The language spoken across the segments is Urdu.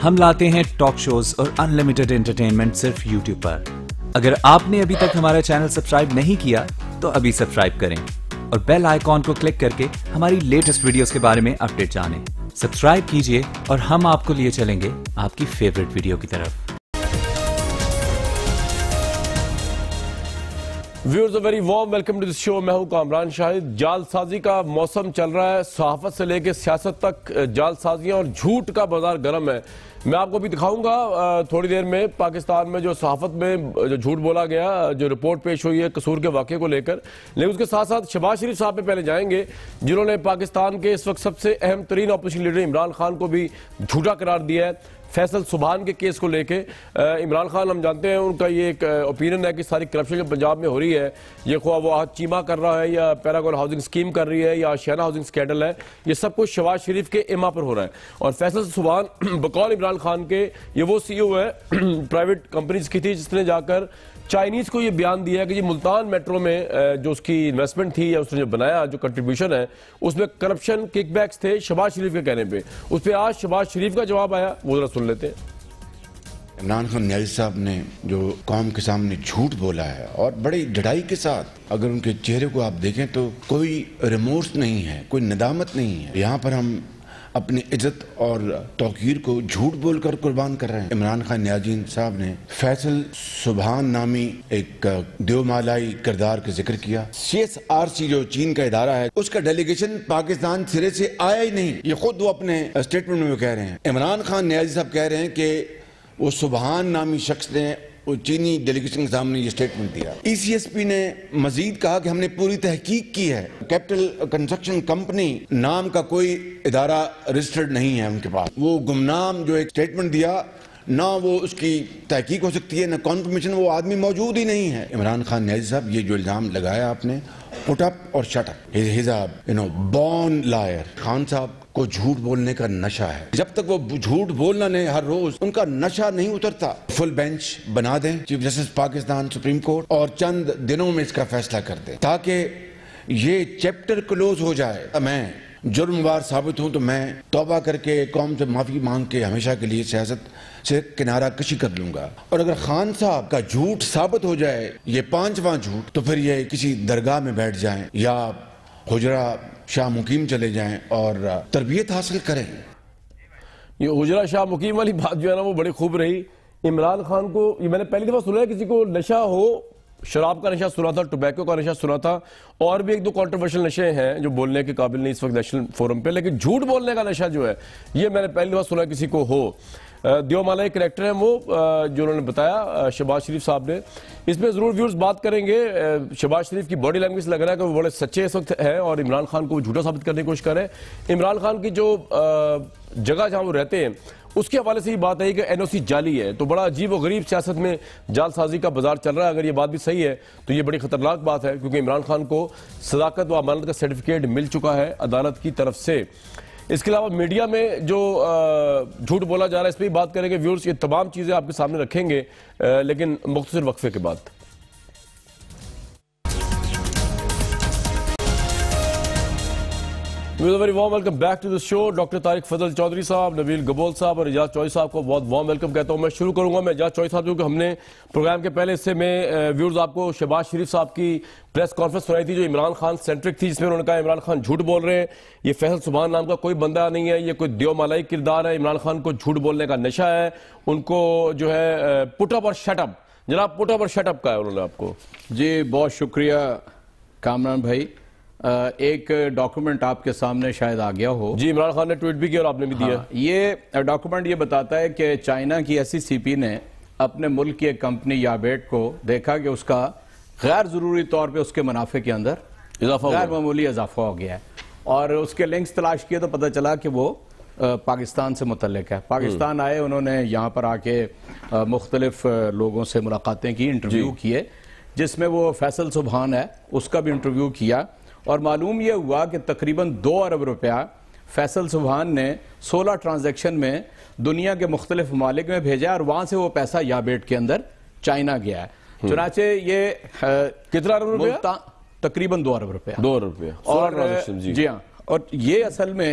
ہم لاتے ہیں ٹاک شوز اور انلمیٹڈ انٹرٹینمنٹ صرف یوٹیوب پر۔ اگر آپ نے ابھی تک ہمارا چینل سبسکرائب نہیں کیا تو ابھی سبسکرائب کریں اور بیل آئیکن کو کلک کر کے ہماری لیٹسٹ ویڈیوز کے بارے میں اپڈیٹ جانیں۔ سبسکرائب کیجئے اور ہم آپ کو لیے چلیں گے آپ کی فیورٹ ویڈیو کی طرف۔ Viewers very warm welcome to this show. میں ہوں کامران شاہد۔ جال سازی کا موسم چل رہا ہے، صحافت سے لے کے سیاست تک جال سازیاں اور جھوٹ کا بازار گرم ہے۔ میں آپ کو بھی دکھاؤں گا تھوڑی دیر میں پاکستان میں جو صحافت میں جو جھوٹ بولا گیا، جو رپورٹ پیش ہوئی ہے قصور کے واقعے کو لے کر، لیکن اس کے ساتھ ساتھ شہباز شریف صاحب پہ پہلے جائیں گے جنہوں نے پاکستان کے اس وقت سب سے اہم ترین اپوزیشن لیڈر عمران خان کو بھی جھوٹا قرار دیا ہے فیصل سبحان کے کیس کو لے کے۔ عمران خان ہم جانتے ہیں ان کا یہ ایک اوپینین ہے کہ ساری کرپشن جو پنجاب میں ہو رہی ہے، یہ خواہ وہ چیمہ کر رہا ہے یا پیراگون ہاؤسنگ اسکیم کر رہی ہے یا آشیانہ ہاؤسنگ سکینڈل ہے، یہ سب کچھ شہباز شریف کے اما پر ہو رہا ہے۔ اور فیصل سبحان بقول عمران خان کے یہ وہ سی او ہے پرائیویٹ کمپنیز کی تھی جس نے جا کر چائنیز کو یہ بیان دیا ہے کہ یہ ملتان میٹرو میں جو اس کی انویسٹمنٹ تھی یا اس نے جو بنایا جو کنٹریبیوشن ہے اس میں کرپشن کک بیکس تھے شہباز شریف کے کہنے پہ۔ اس پہ آج شہباز شریف کا جواب آیا، وہ ذرا سن لیتے ہیں۔ عمران خان نیازی صاحب نے جو قوم کے سامنے جھوٹ بولا ہے اور بڑی ڈٹائی کے ساتھ، اگر ان کے چہرے کو آپ دیکھیں تو کوئی ریمورس نہیں ہے، کوئی ندامت نہیں ہے۔ یہاں پر ہم اپنی عزت اور توقیر کو جھوٹ بول کر قربان کر رہے ہیں۔ عمران خان نیازی صاحب نے فیصل سبحان نامی ایک دیو مالائی کردار کا ذکر کیا۔ CSRC جو چین کا ادارہ ہے اس کا ڈیلیگیشن پاکستان سرے سے آیا ہی نہیں، یہ خود وہ اپنے اسٹیٹمنٹ میں کہہ رہے ہیں۔ عمران خان نیازی صاحب کہہ رہے ہیں کہ وہ سبحان نامی شخص نے وہ چینی ڈیلیگیشن کے سامنے یہ سٹیٹمنٹ دیا۔ ECSP نے مزید کہا کہ ہم نے پوری تحقیق کی ہے، کیپٹل کنسٹرکشن کمپنی نام کا کوئی ادارہ رجسٹرڈ نہیں ہے ان کے پاس۔ وہ گمنام جو ایک سٹیٹمنٹ دیا، نہ وہ اس کی تحقیق ہو سکتی ہے نہ کنفرمیشن، وہ آدمی موجود ہی نہیں ہے۔ عمران خان نیازی صاحب یہ جو الزام لگایا آپ نے، پٹ اپ اور shut up, has a born liar. Khan sahib کو جھوٹ بولنے کا نشہ ہے، جب تک وہ جھوٹ بولنا نہیں ہر روز ان کا نشہ نہیں اترتا۔ فل بینچ بنا دیں chief justice Pakistan supreme court اور چند دنوں میں اس کا فیصلہ کر دیں تاکہ یہ چیپٹر کلوز ہو جائے۔ میں جرم وار ثابت ہوں تو میں توبہ کر کے قوم سے معافی مانگ کے ہمیشہ کے لیے سیاست سے کنارہ کشی کر لوں گا، اور اگر خان صاحب کا جھوٹ ثابت ہو جائے، یہ 5واں جھوٹ، تو پھر یہ کسی درگاہ میں بیٹھ جائیں یا حجرہ شاہ مقیم چلے جائیں اور تربیت حاصل کریں۔ یہ حجرہ شاہ مقیم والی بات جو ہے نا وہ بڑی خوب رہی۔ عمران خان کو یہ میں نے پہلی دفعہ سنا ہے کسی کو نشہ ہو، شراب کا نشہ سنا تھا، ٹوبیکو کا نشہ سنا تھا، اور بھی ایک دو کنٹروورشل نشے ہیں جو بولنے کے قابل نہیں اس وقت نیشنل فورم پہ، لیکن جھوٹ بولنے کا نشہ جو ہے یہ میں نے پہلی دفعہ سنا کسی کو ہو۔ دیو مالائی کریکٹر ہیں وہ جو انہوں نے بتایا شہباز شریف صاحب نے، اس میں ضرور ویورز بات کریں گے۔ شہباز شریف کی باڈی لینگویج لگ رہا ہے کہ وہ بڑے سچے اس وقت ہیں اور عمران خان کو وہ جھوٹا ثابت کرنے کی کوشش کر رہے ہیں۔ عمران خان کی جو جگہ جہاں وہ رہتے ہیں اس کے حوالے سے یہ بات ہے کہ NOC جعلی ہے، تو بڑا عجیب و غریب سیاست میں جال سازی کا بازار چل رہا ہے۔ اگر یہ بات بھی صحیح ہے تو یہ بڑی خطرناک بات ہے، کیونکہ عمران خان کو صداقت و امانت کا سرٹیفکیٹ مل چکا ہے عدالت کی طرف سے۔ اس کے علاوہ میڈیا میں جو جھوٹ بولا جا رہا ہے اس پہ بھی بات کریں گے ویورز۔ یہ تمام چیزیں آپ کے سامنے رکھیں گے لیکن مختصر وقفے کے بعد۔ Very warm welcome back to this show. Doctor Tariq Fazal Chaudhry صاحب، نبیل گبول صاحب اور اعجاز چوہدری صاحب کو بہت وارم ویلکم کہتا ہوں۔ میں شروع کروں گا میں اعجاز چوہدری صاحب، کیونکہ ہم نے پروگرام کے پہلے حصے میں ویورز آپ کو شہباز شریف صاحب کی پریس کانفرنس سنائی تھی جو عمران خان سینٹرک تھی، جس میں انہوں نے کہا عمران خان جھوٹ بول رہے ہیں، یہ فیصل سبحان نام کا کوئی بندہ نہیں ہے، یہ کوئی دیو مالائی کردار ہے، عمران خان کو جھوٹ بولنے کا نشہ ہے، ان کو جو ہے پٹ اپ اور شٹ اپ۔ جناب پٹ اپ اور شٹ اپ کا ہے انہوں نے آپ کو۔ جی بہت شکریہ کامران بھائی۔ ایک ڈاکومنٹ آپ کے سامنے شاید آ گیا ہو۔ جی عمران خان نے ٹویٹ بھی کیا اور آپ نے بھی دیا۔ یہ ڈاکومنٹ یہ بتاتا ہے کہ چائنا کی SCCP نے اپنے ملک کی ایک کمپنی یابیٹ کو دیکھا کہ اس کا غیر ضروری طور پہ اس کے منافع کے اندر غیر معمولی اضافہ ہو گیا ہے، اور اس کے لنکس تلاش کیے تو پتہ چلا کہ وہ پاکستان سے متعلق ہے۔ پاکستان آئے، انہوں نے یہاں پر آ کے مختلف لوگوں سے ملاقاتیں کی، انٹرویو کیے، جس میں وہ فیصل سبحان ہے اس کا بھی انٹرویو کیا، اور معلوم یہ ہوا کہ تقریباً 2 ارب روپیہ فیصل سبحان نے 16 ٹرانزیکشن میں دنیا کے مختلف ممالک میں بھیجا، اور وہاں سے وہ پیسہ یابیٹ کے اندر چائنا گیا ہے۔ چنانچہ یہ کتنا ارب روپیہ؟ تقریباً 2 ارب روپیہ۔ 2 ارب روپیہ اور جی ہاں، اور یہ اصل میں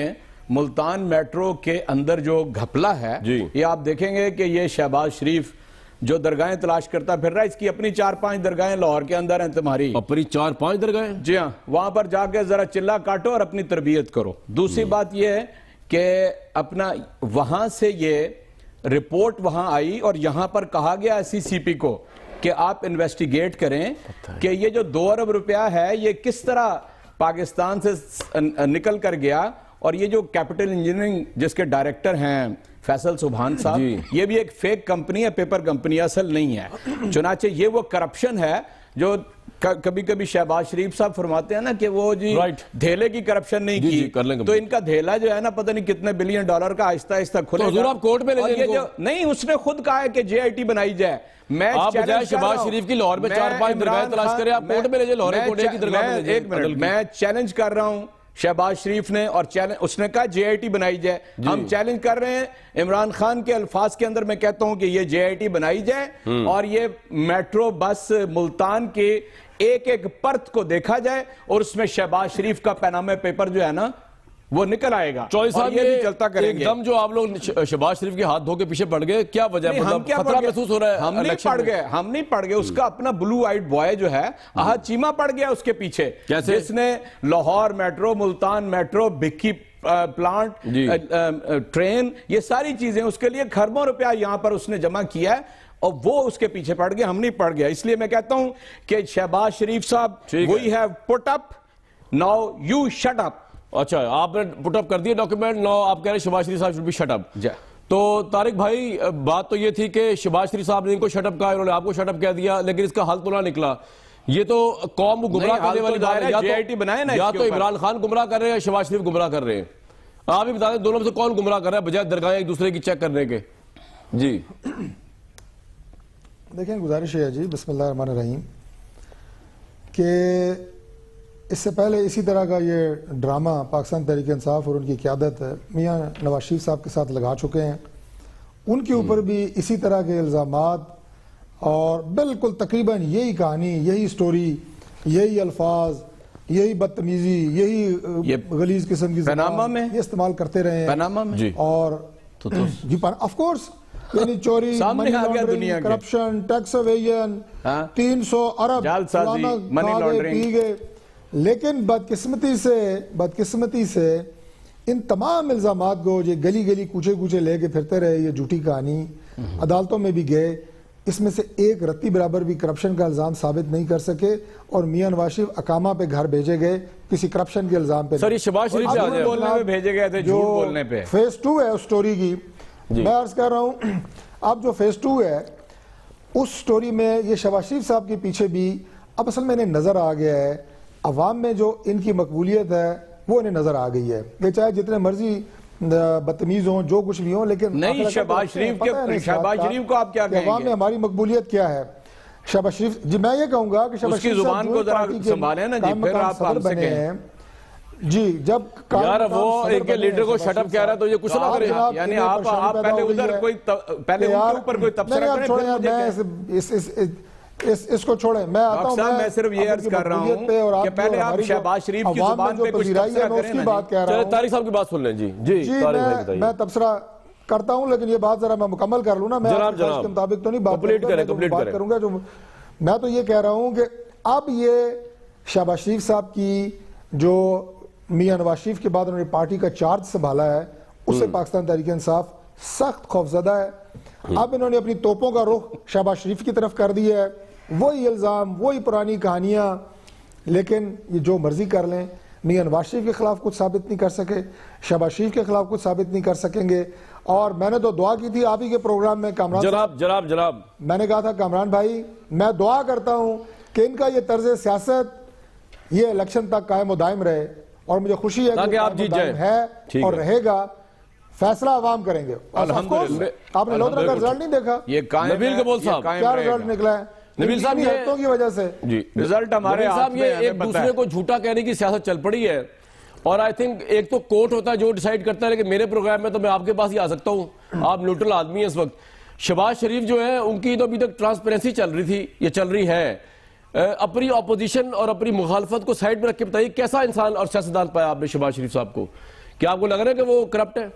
ملتان میٹرو کے اندر جو گھپلا ہے یہ آپ دیکھیں گے کہ یہ شہباز شریف جو درگاہیں تلاش کرتا پھر رہا ہے، اس کی اپنی 4-5 درگاہیں لاہور کے اندر ہیں تمہاری اپنی 4-5 درگاہیں؟ جی ہاں، وہاں پر جا کے ذرا چلا کاٹو اور اپنی تربیت کرو۔ دوسری بات یہ ہے کہ اپنا وہاں سے یہ رپورٹ وہاں آئی اور یہاں پر کہا گیا سی سی پی کو کہ آپ انویسٹیگیٹ کریں کہ یہ جو 2 ارب روپیہ ہے یہ کس طرح پاکستان سے نکل کر گیا، اور یہ جو کیپٹل انجینئرنگ جس کے ڈائریکٹر ہیں فیصل سبحان صاحب، یہ بھی ایک فیک کمپنی ہے، پیپر کمپنی اصل نہیں ہے۔ چنانچہ یہ وہ کرپشن ہے جو کبھی کبھی شہباز شریف صاحب فرماتے ہیں نا کہ وہ جی دھیلے کی کرپشن نہیں کی، تو ان کا دھیلا جو ہے نا پتہ نہیں کتنے بلین ڈالر کا آہستہ آہستہ کھلے گا۔ حضور آپ کورٹ میں لے جائیں ان کو؟ نہیں، اس نے خود کہا ہے کہ جے آئی ٹی بنائی جائے۔ آپ بجائے شہباز شریف کی لاہور میں 4-5 درگاہیں تلاش کریں، آپ کورٹ میں لے جائیں، لاہور کوٹے کی درگاہ میں لے جائیں۔ ایک منٹ، میں چیلنج کر رہا ہوں شہباز شریف نے، اور اس نے کہا جے آئی ٹی بنائی جائے، ہم چیلنج کر رہے ہیں عمران خان کے الفاظ کے اندر میں کہتا ہوں کہ یہ جے آئی ٹی بنائی جائے اور یہ میٹرو بس ملتان کے ایک ایک پرت کو دیکھا جائے اور اس میں شہباز شریف کا پینامہ پیپر جو ہے نا وہ نکل آئے گا، چوہدری صاحب یہ بھی چلتا کریں گے۔ ایک دم جو آپ لوگ شہباز شریف کے ہاتھ دھو کے پیچھے پڑ گئے، کیا وجہ ہے؟ ہم کیا خطرہ محسوس ہو رہا ہے؟ ہم نہیں پڑ گئے، اس کا اپنا بلو آئیڈ بوائے جو ہے احد چیمہ پڑ گیا اس کے پیچھے، جس نے Lahore metro, Multan metro, Bhikki plant, train, یہ ساری چیزیں اس کے لیے کھربوں روپیہ یہاں پر اس نے جمع کیا ہے، اور وہ اس کے پیچھے پڑ گیا، ہم نہیں پڑ گیا۔ اس لیے میں کہتا ہوں کہ شہباز شریف صاحب we have put up, now you shut up۔ اچھا، آپ نے پٹ اپ کر دیا ڈاکیومنٹ، نو آپ کہہ رہے ہیں شہباز شریف صاحب should be shut up۔ تو طارق بھائی بات تو یہ تھی کہ شہباز شریف صاحب نے ان کو شٹ اپ کہا، انہوں نے آپ کو شٹ اپ کہہ دیا، لیکن اس کا حل تو نہ نکلا۔ یہ تو قوم کو گمراہ کرنے والی بات ہے، یا تو عمران خان گمراہ کر رہے ہیں یا شہباز شریف گمراہ کر رہے ہیں۔ آپ ہی بتا دیں دونوں میں سے کون گمراہ کر رہا ہے بجائے درگاہیں ایک دوسرے کی چیک کرنے کے؟ جی دیکھیں، گزارش ہے جی، بسم اللہ الرحمن الرحیم، کہ اس سے پہلے اسی طرح کا یہ ڈرامہ پاکستان تحریک انصاف اور ان کی قیادت میاں نواز شریف صاحب کے ساتھ لگا چکے ہیں۔ ان کے اوپر بھی اسی طرح کے الزامات اور بالکل تقریباً یہی کہانی، یہی سٹوری، یہی الفاظ، یہی بدتمیزی، یہی غلیظ قسم کی زبان یہ استعمال کرتے رہے ہیں۔ اور جی آف کورس، یعنی چوری، money laundering, corruption, tax evasion, 300 ارب پی گئے۔ لیکن بدقسمتی سے ان تمام الزامات کو یہ گلی گلی کوچے کوچے لے کے پھرتے رہے، یہ جھوٹی کہانی، عدالتوں میں بھی گئے، اس میں سے ایک رتی برابر بھی کرپشن کا الزام ثابت نہیں کر سکے، اور میاں نواز شریف اقامہ پہ گھر بھیجے گئے کسی کرپشن کے الزام پہ۔ سر یہ شہباز شریف سے بولنے پہ بھیجے گئے تھے، جھوٹ بولنے پہ۔ فیس 2 ہے اس سٹوری کی، میں عرض کر رہا ہوں، اب جو فیس 2 ہے اس سٹوری میں یہ شہباز شریف صاحب کے پیچھے بھی اب اصل میں انہیں نظر آ گیا ہے، عوام میں جو ان کی مقبولیت ہے وہ انہیں نظر آ گئی ہے، یہ چاہے جتنے مرضی بدتمیز ہوں، جو کچھ بھی ہوں، لیکن نہیں شہباز شریف کو آپ کیا کہیں گے؟ عوام میں ہماری مقبولیت کیا ہے؟ شہباز شریف جی، میں یہ کہوں گا کہ شہباز شریف زبان کو ذرا سنبھالیں نا جی، پھر آپ ہم سے کہیں جی، جب یار وہ ایک کے لیڈر کو شٹ اپ کہہ رہا ہے تو یہ کچھ نہ کرے، یعنی آپ پہلے ادھر کوئی پہلے ان کے اوپر کوئی تبصرہ کریں۔ اس کو چھوڑیں، میں آتا ہوں، میں صرف یہ عرض کر رہا ہوں کہ پہلے آپ شہباز شریف کی زبان پہ کچھ تبصرہ کریں نا بات کہہ رہا ہوں۔ طارق صاحب کی بات سن لیں جی۔ جی میں تبصرہ کرتا ہوں، لیکن یہ بات ذرا میں مکمل کر لوں نا، میں آپ کے مطابق تو نہیں بات کروں گا، جو میں تو یہ کہہ رہا ہوں کہ اب یہ شہباز شریف صاحب کی جو میاں نواز شریف کے بعد انہوں نے پارٹی کا چارج سنبھالا ہے، اس سے پاکستان تحریک انصاف سخت خوفزدہ ہے۔ اب انہوں نے اپنی توپوں کا رخ شہباز شریف کی طرف کر دیا ہے، وہی الزام، وہی پرانی کہانیاں، لیکن یہ جو مرضی کر لیں، میاں نواز شریف کے خلاف کچھ ثابت نہیں کر سکے، شہباز شریف کے خلاف کچھ ثابت نہیں کر سکیں گے۔ اور میں نے تو دعا کی تھی آپ ہی کے پروگرام میں، کامران جناب میں نے کہا تھا کامران بھائی میں دعا کرتا ہوں کہ ان کا یہ طرز سیاست یہ الیکشن تک قائم و دائم رہے، اور مجھے خوشی ہے کہ آپ جیت جائیں ہے اور رہے گا، فیصلہ عوام کریں گے۔ آپ نے لودھرا کا رزلٹ نہیں دیکھا؟ نبیل کبول صاحب کیا رزلٹ نکلا ہے؟ نبیل صاحب یہ کی وجہ سے رزلٹ ہمارے ہاتھ میں ہے، ایک دوسرے کو جھوٹا کہنے کی سیاست چل پڑی ہے، اور آئی تھنک ایک تو کورٹ ہوتا ہے جو ڈیسائیڈ کرتا ہے، لیکن میرے پروگرام میں تو میں آپ کے پاس ہی آ سکتا ہوں، آپ نیوٹرل آدمی ہیں اس وقت۔ شہباز شریف جو ہے ان کی تو ابھی تک ٹرانسپیرنسی چل رہی تھی، یہ چل رہی ہے، اپنی اپوزیشن اور اپنی مخالفت کو سائڈ میں رکھ کے بتائیے کیسا انسان اور سیاستدان پایا آپ نے شہباز شریف صاحب کو کیا آپ کو لگ رہا ہے کہ وہ کرپٹ ہے؟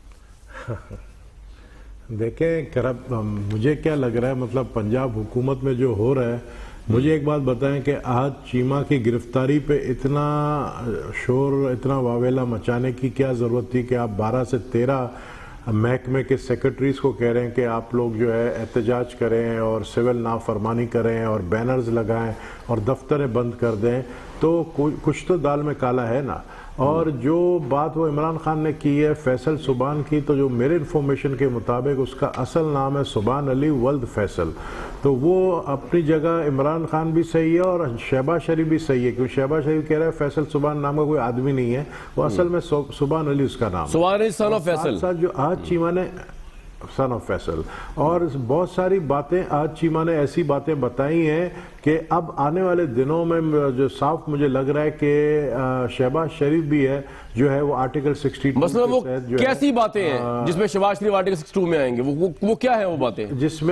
دیکھیں کرپٹ مجھے کیا لگ رہا ہے، مطلب پنجاب حکومت میں جو ہو رہا ہے، مجھے ایک بات بتائیں کہ آج چیمہ کی گرفتاری پہ اتنا شور، اتنا واویلا مچانے کی کیا ضرورت تھی کہ آپ 12 سے 13 محکمے کے سیکرٹریز کو کہہ رہے ہیں کہ آپ لوگ جو ہے احتجاج کریں اور سول نافرمانی کریں اور بینرز لگائیں اور دفتریں بند کر دیں، تو کچھ تو دال میں کالا ہے نا۔ اور جو بات وہ عمران خان نے کی ہے فیصل سبحان کی، تو جو میرے انفارمیشن کے مطابق اس کا اصل نام ہے سبحان علی ولد فیصل، تو وہ اپنی جگہ عمران خان بھی صحیح ہے اور شہباز شریف بھی صحیح ہے، کیونکہ شہباز شریف کہہ رہا ہے فیصل سبحان نام کا کوئی آدمی نہیں ہے، وہ اصل میں سبحان علی اس کا نام ہے، سبحان علی سن آف فیصل، ساتھ جو آج چیمہ نے سن آف فیصل، اور بہت ساری باتیں آج چیمہ نے ایسی باتیں بتائی ہیں کہ اب آنے والے دنوں میں جو صاف مجھے لگ رہا ہے کہ شہباز شریف بھی ہے جو ہے وہ آرٹیکل 62 مثلا وہ کیسی باتیں ہیں جس میں شہباز شریف آرٹیکل 62 میں آئیں گے، وہ کیا ہیں وہ باتیں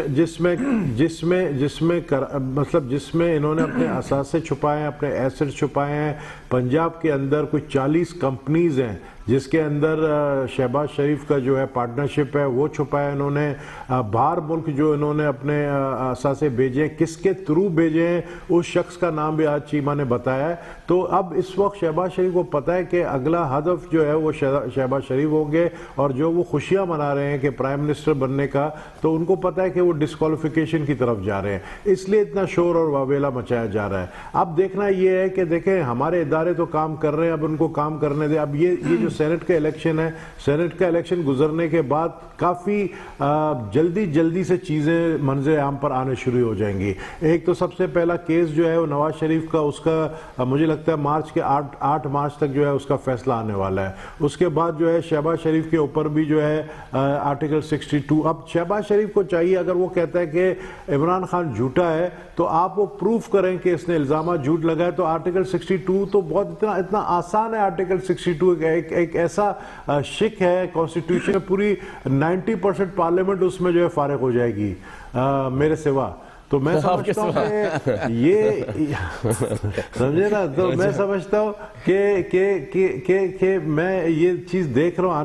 جس میں انہوں نے اپنے اثاثے چھپائے ہیں، اپنے ایسٹ چھپائے ہیں۔ پنجاب کے اندر کچھ 40 کمپنیز ہیں جس کے اندر شہباز شریف کا جو ہے پارٹنرشپ ہے، وہ چھپایا انہوں نے۔ باہر ملک جو انہوں نے اپنے اثاثے بھیجے، کس کے تھرو بھیجے ہیں، اس شخص کا نام بھی آج چیمہ نے بتایا ہے۔ تو اب اس وقت شہباز شریف کو پتہ ہے کہ اگلا ہدف جو ہے وہ شہباز شریف ہوں گے، اور جو وہ خوشیاں منا رہے ہیں کہ پرائم منسٹر بننے کا، تو ان کو پتہ ہے کہ وہ ڈسکوالیفیکیشن کی طرف جا رہے ہیں، اس لیے اتنا شور اور واویلا مچایا جا رہا ہے۔ اب دیکھنا یہ ہے کہ دیکھیں ہمارے ادارے تو کام کر رہے ہیں، اب ان کو کام کرنے دیں۔ اب یہ جو سینٹ کا الیکشن ہے، سینٹ کا الیکشن گزرنے کے بعد کافی جلدی سے چیزیں منظر عام پر آنے شروع ہو جائیں گی۔ ایک تو سب سے پہلا کیس جو ہے وہ نواز شریف کا، اس کا مجھے لگتا ہے مارچ کے 8 مارچ تک جو ہے اس کا فیصلہ آنے والا ہے۔ اس کے بعد جو ہے شہباز شریف کے اوپر بھی جو ہے آرٹیکل 62۔ اب شہباز شریف کو چاہیے، اگر وہ کہتا ہے کہ عمران خان جھوٹا ہے تو آپ وہ پروف کریں کہ اس نے الزامات جھوٹ لگائے، تو آرٹیکل 62 تو بہت اتنا آسان ہے۔ آرٹیکل 62 ایک ایسا شک ہے کانسٹیٹیوشن میں، پوری 90% پارلیمنٹ اس میں جو ہے فارغ ہو جائے گی میرے سوا۔ تو میں سمجھتا ہوں کہ یہ سمجھے نا، تو میں سمجھتا ہوں کہ میں یہ چیز دیکھ رہا ہوں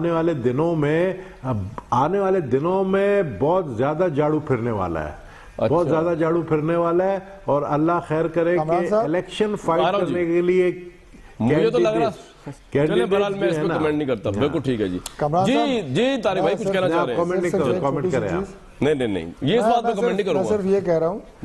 آنے والے دنوں میں بہت زیادہ جھاڑو پھرنے والا ہے، بہت زیادہ جھاڑو پھرنے والا ہے، اور اللہ خیر کرے کہ الیکشن فائٹ کرنے کے لیے مجھے تو لگ رہا چلیں برحال میں اس پہ کمنٹ نہیں کرتا۔ بالکل ٹھیک ہے جی طارق بھائی کچھ کہنا چاہ رہے ہیں؟ کامنٹ کریں آپ۔ نہیں یہ اس بات پہ کمنٹ نہیں کروں گا۔ میں صرف یہ کہہ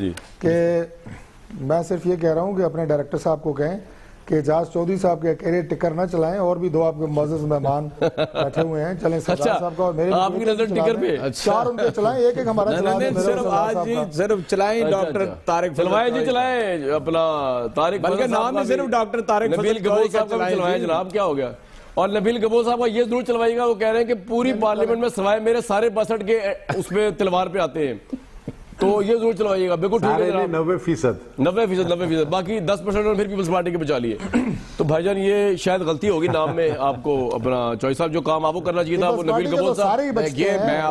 رہا ہوں کہ اپنے ڈائریکٹر صاحب کو کہیں کہ اعجاز چودھری صاحب کے اکیلے ٹکر نہ چلائیں، اور بھی 2 آپ کے معزز مہمان بیٹھے ہوئے ہیں، چلیں سردار صاحب کا اور میرے آپ کی نظر ٹکر پہ 4 ان کے چلائیں، ایک ہمارا صرف آج جی صرف چلائیں ڈاکٹر طارق چلوائے جی چلائیں اپنا طارق، بلکہ نام ہی صرف ڈاکٹر طارق نبیل گبو صاحب کا بھی چلوائیں جناب، کیا ہو گیا؟ اور نبیل گبو صاحب کا یہ ضرور چلوائے گا، وہ کہہ رہے ہیں کہ پوری پارلیمنٹ میں سوائے میرے سارے 62 کے اس پہ تلوار پہ آتے ہیں، تو یہ ضرور چلوائیے گا۔ بالکل ٹھیک ہے، 90%، باقی 10% اور پھر پیپلز پارٹی کے بچا لیے۔ تو بھائی جان یہ شاید غلطی ہوگی نام میں، آپ کو اپنا چوئی صاحب جو کام آپ کو کرنا چاہیے تھا وہ نبیل گبو صاحب۔ میں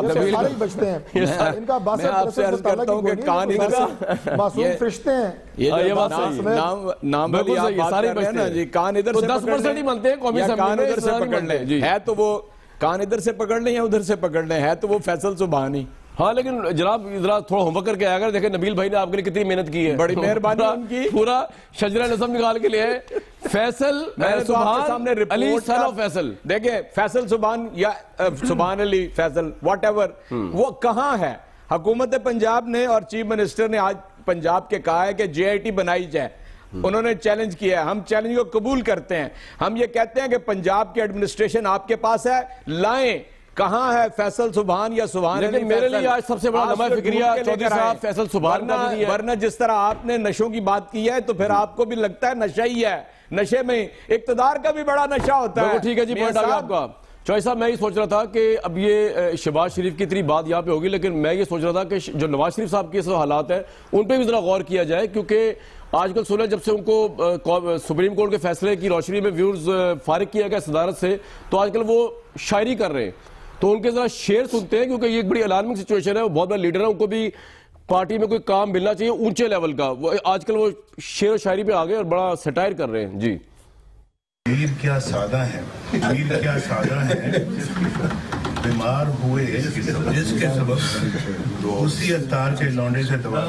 آپ سے عرض کرتا ہوں کہ کان معصوم فرشتے ہیں، یہ بات نام والی آپ بات کر رہے ہیں نا جی، کان ادھر سے 10% ہی بنتے ہیں قومی اسمبلی میں، ادھر سے پکڑ لیں، ہے تو وہ کان ادھر سے پکڑ لیں یا ادھر سے پکڑ لیں، ہے تو وہ فیصل سبحان ہی۔ ہاں لیکن جناب ذرا تھوڑا ہوم ورک کر کے آیا کر، دیکھیں نبیل بھائی نے آپ کے لیے کتنی محنت کی ہے، بڑی مہربانی ان کی، پورا شجرہ نظم نکال کے لیے فیصل سبحان علی سن آف فیصل۔ دیکھیں فیصل سبحان یا سبحان علی فیصل واٹ ایور، وہ کہاں ہے؟ حکومت پنجاب نے اور چیف منسٹر نے آج پنجاب کے کہا ہے کہ JIT بنائی جائے، انہوں نے چیلنج کیا ہے، ہم چیلنج کو قبول کرتے ہیں، ہم یہ کہتے ہیں کہ پنجاب کی ایڈمنسٹریشن آپ کے پاس ہے، لائیں۔ کہاں ہے فیصل سبحان یا سبحان علی؟ لیکن میرے لیے آج سب سے بڑا لمحہ فکریہ چودھری صاحب فیصل سبحان کا بھی ہے، ورنہ جس طرح آپ نے نشوں کی بات کی ہے تو پھر آپ کو بھی لگتا ہے نشہ ہی ہے، نشے میں اقتدار کا بھی بڑا نشہ ہوتا ہے۔ ٹھیک ہے جی، پوائنٹ آ گیا آپ کا۔ چوئی صاحب میں یہ سوچ رہا تھا کہ اب یہ شہباز شریف کی اتنی بات یہاں پہ ہوگی، لیکن میں یہ سوچ رہا تھا کہ جو نواز شریف صاحب کے حالات ہیں ان پہ بھی ذرا غور کیا جائے، کیونکہ آج کل سنیں جب سے ان کو سپریم کورٹ کے فیصلے کی روشنی میں ویورز فارغ کیا گیا صدارت سے، تو آج کل وہ شاعری کر رہے ہیں، تو ان کے ذرا شعر سنتے ہیں، کیونکہ یہ ایک بڑی الارمنگ سچویشن ہے، وہ بہت بڑا لیڈر ہے، ان کو بھی پارٹی میں کوئی کام ملنا چاہیے اونچے لیول کا۔ آج کل وہ شعر و شاعری پہ آ گئے اور بڑا سٹائر کر رہے ہیں۔ جی मीर क्या सादा है, मीर क्या सादा है, बीमार हुए जिसके सबब उसी अत्तार के लौंडे से दवा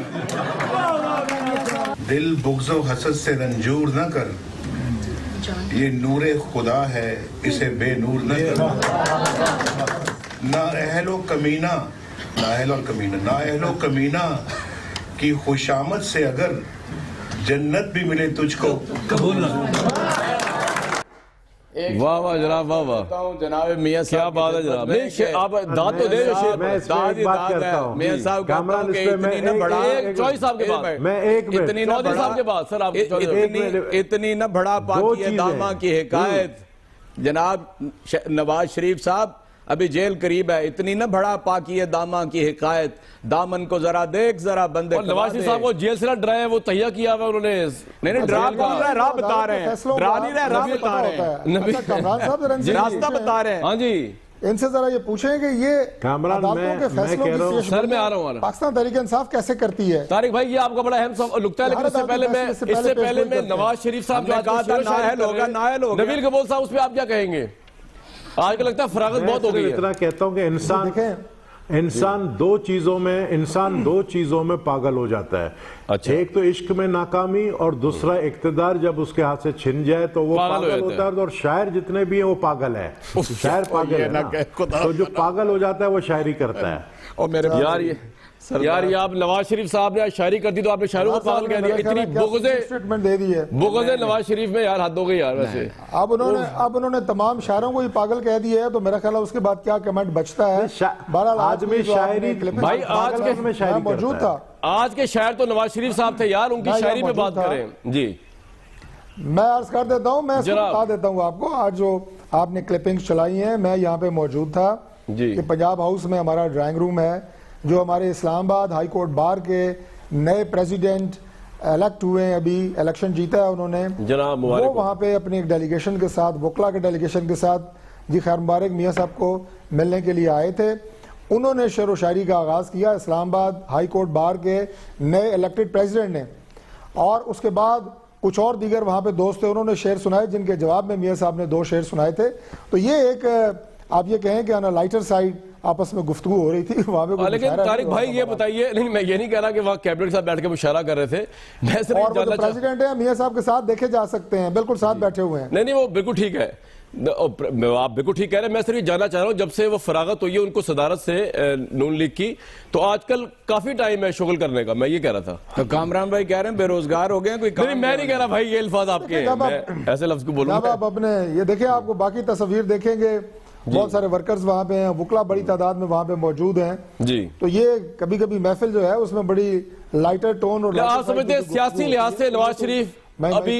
दिल बुग़्ज़ व हसद से रंजूर न कर, ये नूरे खुदा है इसे बेनूर न कर। ना अहलो कमीना, ना अहलो कमीना, ना अहलो कमीना की खुशामद से अगर जन्नत भी मिले तुझको कबूल न। वाह वाह जनाब, वाह वाह जनाब मियां क्या बात है जनाब। नहीं आप दाद तो दे दो, मैं इस पे एक बात करता हूँ मियां साहब कामरान, इस पे मैं एक चौधरी साहब के बाद मैं एक मिनट इतनी ना चौधरी साहब के बाद सर आप इतनी न बड़ा पाकी है दामा की हिकायत। जनाब नवाज शरीफ साहब अभी जेल करीब है, इतनी न बड़ा पाकी है दामा की हिकायत, दामन को जरा देख जरा बंदे। नवाज शरीफ साहब को जेल से ना डराए, वो तैयार किया हुआ उन्होंने। नहीं ड्रा कौन रहा है, राह बता रहे हैं, ड्रा नहीं रहे, राह बता रहे हैं, कमरान साहब रास्ता बता रहे हैं। हाँ जी, इनसे जरा ये पूछें कि ये कामरान, अदालतों के फैसलों की पेशगोई सर मैं आ रहा हूँ पाकिस्तान तहरीक इंसाफ कैसे करती है? तारिक भाई ये आपका बड़ा अहम नुकता है, लेकिन इससे पहले मैं नवाज शरीफ साहब जो कहा था नाअहल होगा, नाअहल होगा, नबील कबूल साहब, उस पर आप क्या कहेंगे? आज को लगता है फरागत बहुत हो गई है। इतना कहता हूँ कि इंसान दो चीजों में पागल हो जाता है। अच्छा। एक तो इश्क में नाकामी और दूसरा इक्तदार जब उसके हाथ से छिन जाए तो वो पागल होता है। और शायर जितने भी हैं वो पागल है, शायर पागल है ना। तो जो पागल हो जाता है वो शायरी करता है। और मेरे यार ये आप नवाज शरीफ साहब ने शायरी कर दी तो आपने शायरों को पागल कह दिया। इतनी स्टेटमेंट दे दी है, बुग़्ज़ नवाज शरीफ में यार हद हो गई यार। वैसे अब उन्होंने तमाम शायरों को ही पागल कह दिया है, तो मेरा ख्याल है उसके बाद क्या कमेंट बचता है? आज में शायरी भाई आज के शायरी मौजूद था, आज के शायर तो नवाज शरीफ साहब थे यार, उनकी शायरी पे बात करें जी। मैं अर्ज कर देता हूँ, मैं बता देता हूँ आपको। आज जो आपने क्लिपिंग्स चलाई हैं, मैं यहाँ पे मौजूद था कि पंजाब हाउस में हमारा ड्राइंग रूम है, जो हमारे इस्लामाबाद हाई कोर्ट बार के नए प्रेसिडेंट इलेक्ट हुए हैं, अभी इलेक्शन जीता है उन्होंने, वो वहाँ पे अपनी एक डेलीगेशन के साथ, वकला के डेलीगेशन के साथ जी खैर मुबारक मियाँ साहब को मिलने के लिए आए थे। उन्होंने शेर व शायरी का आगाज़ किया इस्लामाबाद हाई कोर्ट बार के नए इलेक्टेड प्रेसिडेंट ने, और उसके बाद कुछ और दीगर वहाँ पे दोस्त थे, उन्होंने शेर सुनाए, जिनके जवाब में मियाँ साहब ने 2 शेर सुनाए थे। तो ये एक आप ये कहें कि ऑन अ लाइटर साइड आपस में गुफ्तगू हो रही थी वहाँ पे। लेकिन तारिक भाई ये बताइए, नहीं मैं ये नहीं कह रहा कि वहाँ कैबिनेट के साथ बैठ के मुशायरा कर रहे थे, मैं सिर्फ और जो प्रेसिडेंट है मियाँ साहब के साथ देखे जा सकते हैं, बिल्कुल साथ बैठे हुए हैं। नहीं वो बिल्कुल ठीक है, आप बिल्कुल ठीक कह रहे हैं। मैं सिर्फ ये जानना चाह रहा हूँ, जब से वो फरागत हुई है उनको सदारत से नून लीग की, तो आजकल काफी टाइम है शुगल करने का, मैं ये कह रहा था। तो कामरान भाई कह रहे हैं बेरोजगार हो गए कोई काम? नहीं मैं नहीं कह रहा भाई, ये अल्फाज आपके, ऐसे लफ्ज को बोलूं। आप अपने ये देखें, आपको बाकी तस्वीर देखेंगे, बहुत सारे वर्कर्स वहाँ पे हैं, वकला बड़ी तादाद में वहाँ पे मौजूद हैं जी। तो ये कभी कभी महफिल जो है उसमें बड़ी लाइटर टोन और आप समझते हैं सियासी लिहाज से नवाज शरीफ अभी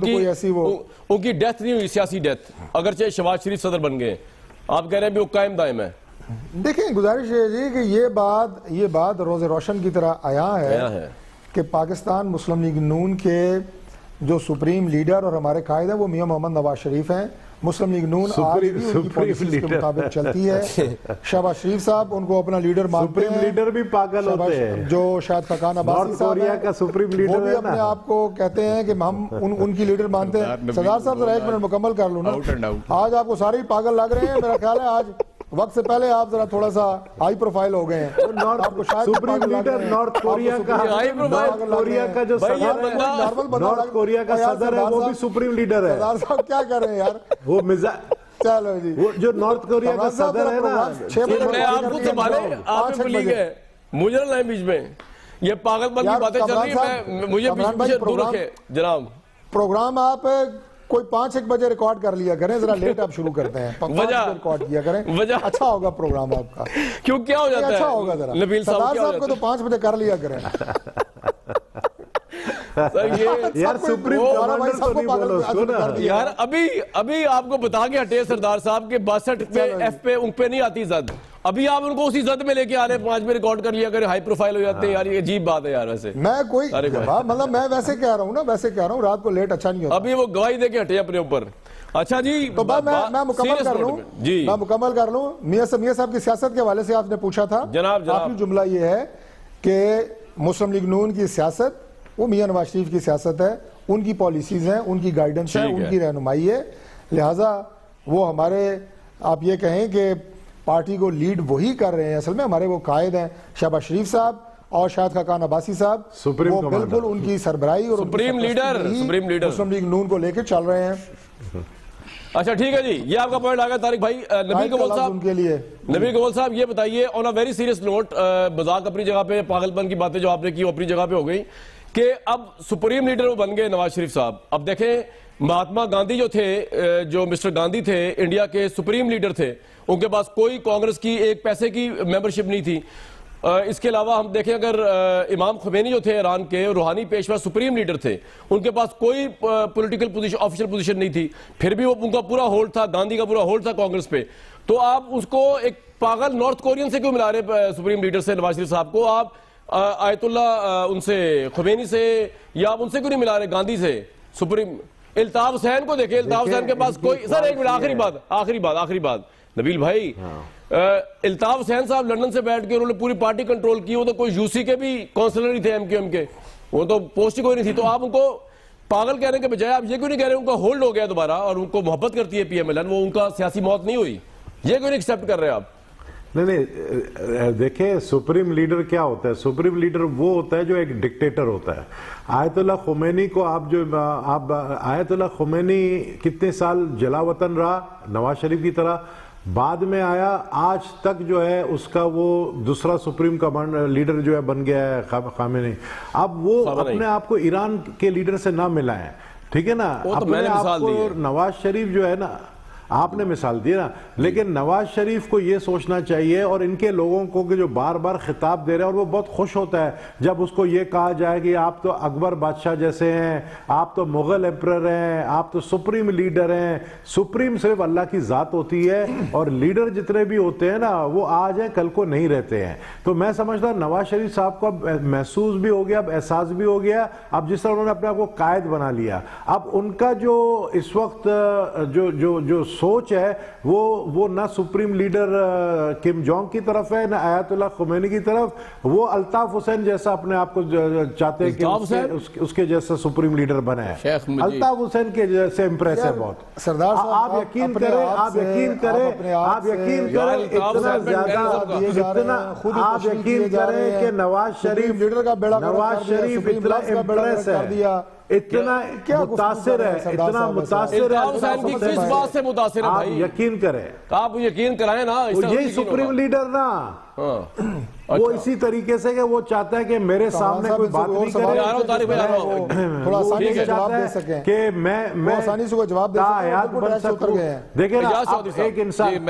उनकी डेथ नहीं हुई, सियासी डेथ, अगरचे शहबाज शरीफ सदर बन गए, आप कह रहे हैं भी वो कायम दायम है। देखें गुजारिश है जी कि ये बात रोज़े रोशन की तरह आया है कि पाकिस्तान मुस्लिम लीग नून के जो सुप्रीम लीडर और हमारे कायद हैं वो मियां मोहम्मद नवाज शरीफ हैं। मुस्लिम लीग नून आज भी उनकी पॉलिसीज के मुताबिक चलती है। शहबाज शरीफ साहब उनको अपना लीडर मानते हैं। सुप्रीम लीडर भी पागल होते हैं, जो शायद फकान अब्बासी साहब हैं, का सुप्रीम लीडर वो भी अपने आप को कहते हैं कि हम उनकी लीडर मानते हैं। सरदार साहब जरा 1 मिनट मुकम्मल कर लूँ ना, आज आपको सारे ही पागल लग रहे हैं, मेरा ख्याल है आज वक्त से पहले आप जरा थोड़ा सा हाई प्रोफाइल हो गए हैं। आपको शायद सुप्रीम लीडर नॉर्थ कोरिया का, कोरिया का जो नॉर्थ कोरिया का सदर है वो भी सुप्रीम लीडर है। सरदार साहब क्या कर रहे हैं यार, वो चलो जी, वो जो नॉर्थ कोरिया का सदर है ना, मैं आपको संभाले, आप भूल गए, मुझे ना लाए बीच में, ये पागलपन की बातें चल रही है, मुझे बीच दूर रखे जनाब। प्रोग्राम आप कोई 5-1 बजे रिकॉर्ड कर लिया करें, जरा लेट आप शुरू करते हैं, 5 बजे रिकॉर्ड किया करें, वजह अच्छा होगा प्रोग्राम आपका। क्यों क्या हो जाता है? अच्छा होगा जरा, नबील साहब को तो 5 बजे कर लिया करें। यार सुप्रीम कमांडर तो नहीं बोलो उसको ना यार। अभी आपको बता के हटे सरदार साहब के 62 पे एफ पे उन पे नहीं आती जद, अभी आप उनको उसी जद में लेके आ रहे हैं, 5 में रिकॉर्ड कर लिया करें, हाई प्रोफाइल हो जाते हैं यार, ये अजीब बात है यार। वैसे मैं कोई मतलब मैं वैसे कह रहा हूँ ना, वैसे कह रहा हूँ, रात को लेट अच्छा नहीं होता। अभी वो गवाही दे के हटे अपने ऊपर। अच्छा जी, तो मैं मुकम्मल कर लूँ जी, मैं मुकम्मल कर लूँ। मियाँ साहब की सियासत के हवाले से आपने पूछा था जनाब, आपकी जुमला ये है कि मुस्लिम लीग नून की सियासत वो मियाँ नवाज शरीफ की सियासत है, ان کی پالیسیز ہیں, ان کی گائیڈنس ہے, ان کی رہنمائی ہے. لہٰذا وہ ہمارے, آپ یہ کہیں کہ پارٹی کو لیڈ وہی کر رہے ہیں, اصل میں ہمارے وہ قائد ہیں شہباز شریف صاحب اور شاہد خاقان عباسی صاحب, وہ بالکل ان کی سربراہی اور سپریم لیڈر مسلم لیگ نون کو لے کے چل رہے ہیں. اچھا ٹھیک ہے جی, یہ آپ کا پوائنٹ آ گیا طارق بھائی. نبی کمال صاحب یہ بتائیے on a very serious note, مذاق اپنی جگہ پہ, پاگل پن کی باتیں جو آپ نے کی وہ اپنی جگہ پہ ہو گئی, کہ اب سپریم لیڈر وہ بن گئے نواز شریف صاحب. اب دیکھیں مہاتما گاندھی جو تھے, جو مسٹر گاندھی تھے, انڈیا کے سپریم لیڈر تھے, ان کے پاس کوئی کانگریس کی ایک پیسے کی ممبرشپ نہیں تھی. اس کے علاوہ ہم دیکھیں اگر امام خمینی جو تھے ایران کے, روحانی پیشوا سپریم لیڈر تھے, ان کے پاس کوئی پولیٹیکل پوزیشن, آفیشل پوزیشن نہیں تھی, پھر بھی وہ ان کا پورا ہولڈ تھا, گاندھی کا پورا ہولڈ تھا کانگریس پہ. تو آپ اس کو ایک پاگل نارتھ کورین سے کیوں ملا رہے سپریم لیڈر سے نواز شریف صاحب کو؟ آپ آیت اللہ ان سے, خمینی سے, یا آپ ان سے کیوں نہیں ملا رہے گاندھی سے؟ سپریم الطاف حسین کو دیکھیں, الطاف حسین کے پاس کوئی, سر ایک منٹ, آخری بات نبیل بھائی, الطاف حسین صاحب لندن سے بیٹھ کے انہوں نے پوری پارٹی کنٹرول کی, وہ تو کوئی یو سی کے بھی کونسلر ہی تھے ایم کیو ایم کے, وہ تو پوسٹ ہی کوئی نہیں تھی. تو آپ ان کو پاگل کہنے کے بجائے آپ یہ کیوں نہیں کہہ رہے ان کا ہولڈ ہو گیا دوبارہ اور ان کو محبت کرتی ہے پی ایم ایل این, وہ ان کا سیاسی موت نہیں ہوئی, یہ کیوں نہیں ایکسیپٹ کر رہے آپ؟ نہیں دیکھیں سپریم لیڈر کیا ہوتا ہے, سپریم لیڈر وہ ہوتا ہے جو ایک ڈکٹیٹر ہوتا ہے. آیت اللہ خمینی کو آپ آیت اللہ خمینی کتنے سال جلا وطن رہا نواز شریف کی طرح, بعد میں آیا, آج تک جو ہے اس کا وہ دوسرا سپریم کمانڈر لیڈر جو ہے بن گیا ہے خامنئی. اب وہ اپنے آپ کو ایران کے لیڈر سے نہ ملا ہے, ٹھیک ہے نا, اپنے آپ کو نواز شریف جو ہے نا, آپ نے مثال دی نا, لیکن نواز شریف کو یہ سوچنا چاہیے, اور ان کے لوگوں کو کہ جو بار بار خطاب دے رہے ہیں, اور وہ بہت خوش ہوتا ہے جب اس کو یہ کہا جائے کہ آپ تو اکبر بادشاہ جیسے ہیں, آپ تو مغل ایمپرر ہیں, آپ تو سپریم لیڈر ہیں. سپریم صرف اللہ کی ذات ہوتی ہے, اور لیڈر جتنے بھی ہوتے ہیں نا وہ آج ہیں کل کو نہیں رہتے ہیں. تو میں سمجھتا ہوں نواز شریف صاحب کو اب محسوس بھی ہو گیا, اب احساس بھی ہو گیا, اب جس طرح انہوں نے اپنے آپ کو قائد بنا لیا, اب ان کا جو اس وقت جو سوچ ہے وہ نہ سپریم لیڈر کم جونگ کی طرف ہے, نہ آیت اللہ خمینی کی طرف. وہ الطاف حسین جیسا اپنے آپ کو چاہتے ہیں کہ اس کے جیسا سپریم لیڈر بنے ہیں. الطاف حسین کے جیسے امپریس ہے بہت. سردار صاحب آپ یقین کریں اتنا زیادہ, آپ یقین کریں کہ نواز شریف اتنا امپریس ہے, اتنا متاثر ہے, اتنا متاثر ہے. کس بات سے متاثر ہے آپ بھائی؟ یقین کریں, آپ یقین کرائیں نا, یہی سپریم لیڈر نا, وہ اسی طریقے سے کہ وہ چاہتا ہے کہ میرے سامنے کوئی بات نہیں کرے, تھوڑا آسانی سے جواب دے سکیں کہ میں آسانی سے جواب دے حیات بن سکوں. دیکھیں نا ایک انسان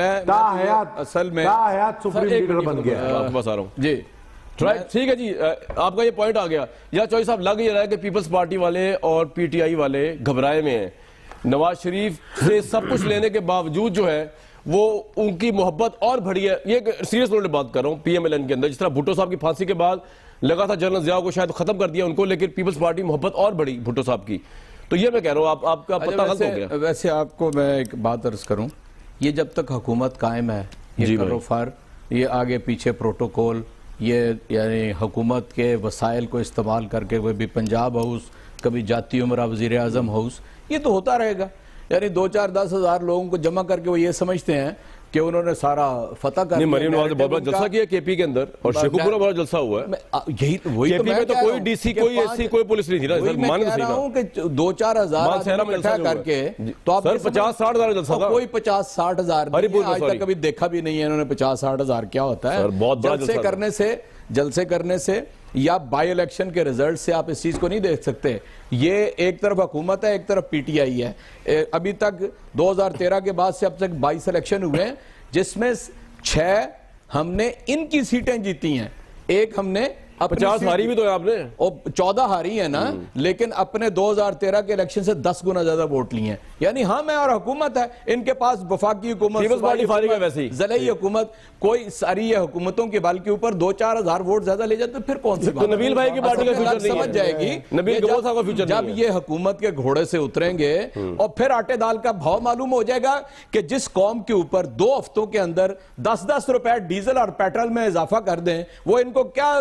حیات سپریم لیڈر بن گیا. بس آ رہا ہوں جی, ٹھیک ہے جی, آپ کا یہ پوائنٹ آ گیا. یا چوہی صاحب لگ یہ رہا ہے کہ پیپلز پارٹی والے اور پی ٹی آئی والے گھبرائے میں ہیں, نواز شریف سے سب کچھ لینے کے باوجود جو ہے وہ ان کی محبت اور بڑھی ہے. یہ سیریس نوٹ بات کر رہا ہوں, پی ایم ایل این کے اندر جس طرح بھٹو صاحب کی پھانسی کے بعد لگا تھا جنرل ضیاء کو شاید ختم کر دیا ان کو, لیکن پیپلز پارٹی محبت اور بڑھی بھٹو صاحب کی. تو یہ میں کہہ رہا ہوں, آپ کا پتہ غلط ہو گیا. ویسے آپ کو میں ایک بات عرض کروں, یہ جب تک حکومت قائم ہے, یہ کروفار, یہ آگے پیچھے پروٹوکول, یہ یعنی حکومت کے وسائل کو استعمال کر کے کوئی بھی پنجاب ہاؤس, کبھی جاتی عمرہ وزیر اعظم ہاؤس, یہ تو ہوتا رہے گا. یعنی 2-4-10 ہزار لوگوں کو جمع کر کے وہ یہ سمجھتے ہیں کہ انہوں نے سارا فتح کر دیا. مریم نواز نے بہت بڑا جلسہ کیا کے پی کے اندر, اور شیخو پورا بڑا جلسہ ہوا ہے. یہی وہی تو میں تو کوئی ڈی سی, کوئی ایس سی, کوئی پولیس نہیں تھی نا. میں کہہ رہا ہوں کہ 2-4 ہزار اکٹھا کر کے, تو آپ 50-60 ہزار جلسہ تھا. کوئی 50-60 ہزار آج تک کبھی دیکھا بھی نہیں ہے انہوں نے 50-60 ہزار کیا ہوتا ہے. جلسے کرنے سے یا بائی الیکشن کے رزلٹ سے آپ اس چیز کو نہیں دیکھ سکتے. یہ ایک طرف حکومت ہے, ایک طرف پی ٹی آئی ہے. ابھی تک 2013 کے بعد سے اب تک 22 الیکشن ہوئے ہیں, جس میں 6 ہم نے ان کی سیٹیں جیتی ہیں, ایک ہم نے 50 ہاری بھی تو ہے آپ نے, اور 14 ہاری ہیں نا, لیکن اپنے 2013 کے الیکشن سے 10 گنا زیادہ ووٹ لی ہیں. یعنی ہاں میں اور حکومت ہے, ان کے پاس وفاقی حکومت, ضلعی حکومت, کوئی ساری یہ حکومتوں کے بال کے اوپر 2-4 ہزار ووٹ زیادہ لے جاتے, پھر کون سی بات؟ نبیل بھائی کی پارٹی کا فیوچر نہیں سمجھ جائے گی جب یہ حکومت کے گھوڑے سے اتریں گے, اور پھر آٹے دال کا بھاؤ معلوم ہو جائے گا کہ جس قوم کے اوپر 2 ہفتوں کے اندر 10-10 روپے ڈیزل اور پیٹرول میں اضافہ کر دیں, وہ ان کو کیا سلوات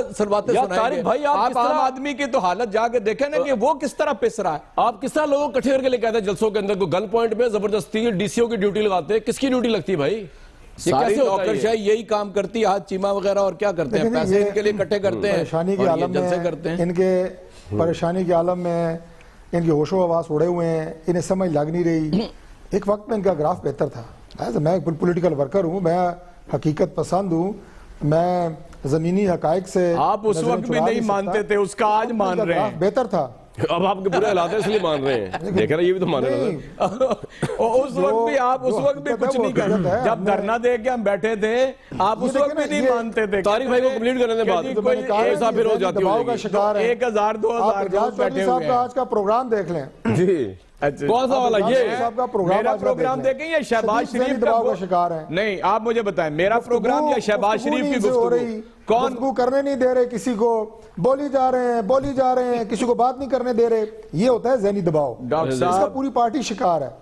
باتیں سنائیں گے. آپ عام آدمی کی تو حالت جا کے دیکھیں نا کہ وہ کس طرح پس رہا ہے. آپ کس طرح لوگوں کو کٹھے کر کے لے کے آتے ہیں جلسوں کے اندر, کو گن پوائنٹ میں زبردستی ڈی سی او کی ڈیوٹی لگاتے ہیں. کس کی ڈیوٹی لگتی ہے بھائی؟ ساری نوکرشاہی یہی کام کرتی ہے, ہاتھ چیمہ وغیرہ, اور کیا کرتے ہیں, پیسے ان کے لیے کٹھے کرتے ہیں اور یہ جلسے کرتے ہیں. ان کے پریشانی کے عالم میں ان کے ہوش و حواس اڑے ہوئے ہیں, انہیں سمجھ لگ نہیں رہی. ایک وقت میں ان کا گراف بہتر تھا. میں پولیٹیکل ورکر ہوں, میں حقیقت پسند ہوں, میں زمینی حقائق سے آپ اس وقت بھی نہیں مانتے تھے, اس کا آج مان رہے ہیں. بہتر تھا. اب آپ کے برے حالات ہیں اس لیے مان رہے ہیں, دیکھ رہے ہیں یہ بھی تو مان رہے ہیں. اس وقت بھی آپ اس وقت بھی کچھ نہیں کرتے. جب دھرنا دے کے ہم بیٹھے تھے آپ اس وقت بھی نہیں مانتے تھے. طارق بھائی کو کمپلیٹ کرنے دے بعد ایسا پھر ہو جاتی ہوگی. 1000 2000 لوگ بیٹھے ہوئے ہیں. آج کا پروگرام دیکھ لیں. جی کون سا والا؟ یہ میرا پروگرام دیکھیں یا شہباز شریف کا شکار ہے؟ نہیں, آپ مجھے بتائیں میرا پروگرام یا شہباز شریف کی گفتگو؟ کون گفتگو کرنے نہیں دے رہے کسی کو, بولی جا رہے ہیں, کسی کو بات نہیں کرنے دے رہے. یہ ہوتا ہے ذہنی دباؤ. اس کا پوری پارٹی شکار ہے.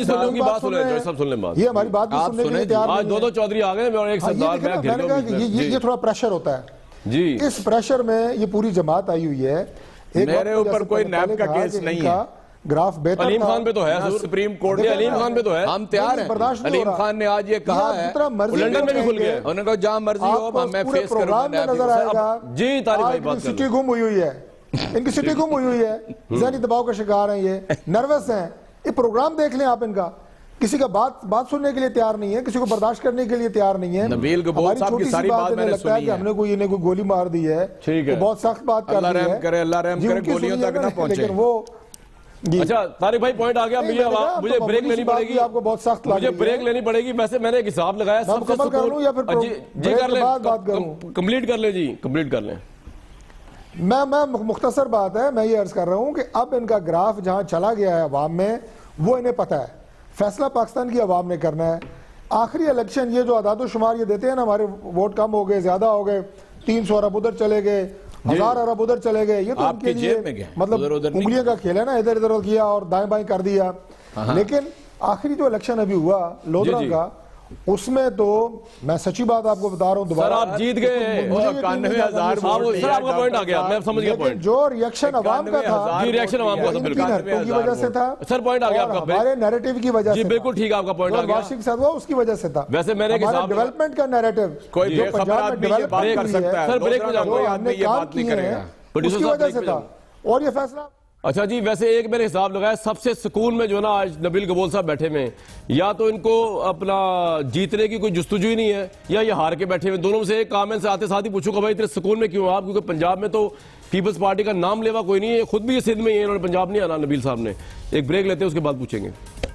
یہ ہماری بات بھی سننے کے لیے تیار نہیں ہے. دو چودھری آ گئے اور ایک سردار یہ تھوڑا پریشر ہوتا ہے. جی اس پریشر میں یہ پوری جماعت آئی ہوئی ہے. میرے اوپر کوئی نیب کا کیس نہیں ہے. گراف بہتر علیم خان پہ تو ہے, سپریم کورٹ نے علیم خان پہ تو ہے. ہم تیار ہیں. علیم خان نے آج یہ کہا ہے, لنڈن میں بھی کھل گیا, انہوں نے کہا جہاں مرضی ہو ہمیں فیس پروگرام میں نظر آئے گا. جی طارق بھائی بات سٹی گم ہوئی ہے, ان کی سٹی گم ہوئی ہے, ذہنی دباؤ کا شکار ہیں, یہ نروس ہیں. یہ پروگرام دیکھ لیں آپ ان کا, کسی کا بات سننے کے لیے تیار نہیں ہے, کسی کو برداشت کرنے کے لیے تیار نہیں ہے. نبیل گبول صاحب کی ساری بات میں نے سنی ہے. ہم نے کوئی انہیں کوئی گولی مار دی ہے, بہت سخت بات کر دی ہے. اللہ رحم کرے, اللہ رحم کرے, گولیوں تک نہ پہنچے. لیکن وہ اچھا طارق بھائی پوائنٹ آ گیا. مجھے بریک لینی پڑے گی, آپ کو بہت سخت مجھے بریک لینی پڑے گی. ویسے میں نے ایک حساب لگایا سب سے سکون. جی کر لیں, کمپلیٹ کر لیں. جی کمپلیٹ کر لیں. میں مختصر بات ہے, میں یہ عرض کر رہا ہوں کہ اب ان کا گراف جہاں چلا گیا ہے عوام میں, وہ انہیں پتہ ہے. فیصلہ پاکستان کی عوام نے کرنا ہے. آخری الیکشن یہ جو اعداد و شمار یہ دیتے ہیں نا, ہمارے ووٹ کم ہو گئے, زیادہ ہو گئے, 300 ارب ادھر چلے گئے, 1000 ارب ادھر چلے گئے, یہ تو ان کے لیے مطلب انگلیوں کا کھیل ہے نا, ادھر ادھر کیا اور دائیں بائیں کر دیا. لیکن آخری جو الیکشن ابھی ہوا لودھرا کا, اس میں تو میں سچی بات آپ کو بتا رہا ہوں, دوبارہ آپ جیت گئے 91,000 ووٹ. سر آپ کا پوائنٹ آ گیا, میں سمجھ گیا پوائنٹ. جو ریاکشن عوام کا تھا, جی ریاکشن عوام کا بالکل کی وجہ سے تھا. سر پوائنٹ آ گیا آپ کا, ہمارے نیریٹو کی وجہ سے. جی بالکل ٹھیک ہے, آپ کا پوائنٹ آ گیا. واشنگ صاحب اس کی وجہ سے تھا. ویسے میں نے ایک حساب ڈیولپمنٹ کا نیریٹو کوئی بے خبر آدمی یہ بات کر سکتا ہے. سر بریک میں جاؤں کوئی آدمی یہ بات نہیں کرے گا, اس کی وجہ سے تھا. اور یہ فیصلہ اچھا جی, ویسے ایک میں نے حساب لگایا سب سے سکون میں جو نا آج نبیل گبول صاحب بیٹھے میں, یا تو ان کو اپنا جیتنے کی کوئی جستجو ہی نہیں ہے, یا یہ ہار کے بیٹھے میں. دونوں میں سے ایک کام میں سے آتے ساتھ ہی پوچھوں گا بھائی اتنے سکون میں کیوں آپ, کیونکہ پنجاب میں تو پیپلز پارٹی کا نام لیوا کوئی نہیں ہے, خود بھی یہ سندھ میں ہی ہے, انہوں نے پنجاب نہیں آنا نبیل صاحب نے. ایک بریک لیتے ہیں, اس کے بعد پوچھیں گے.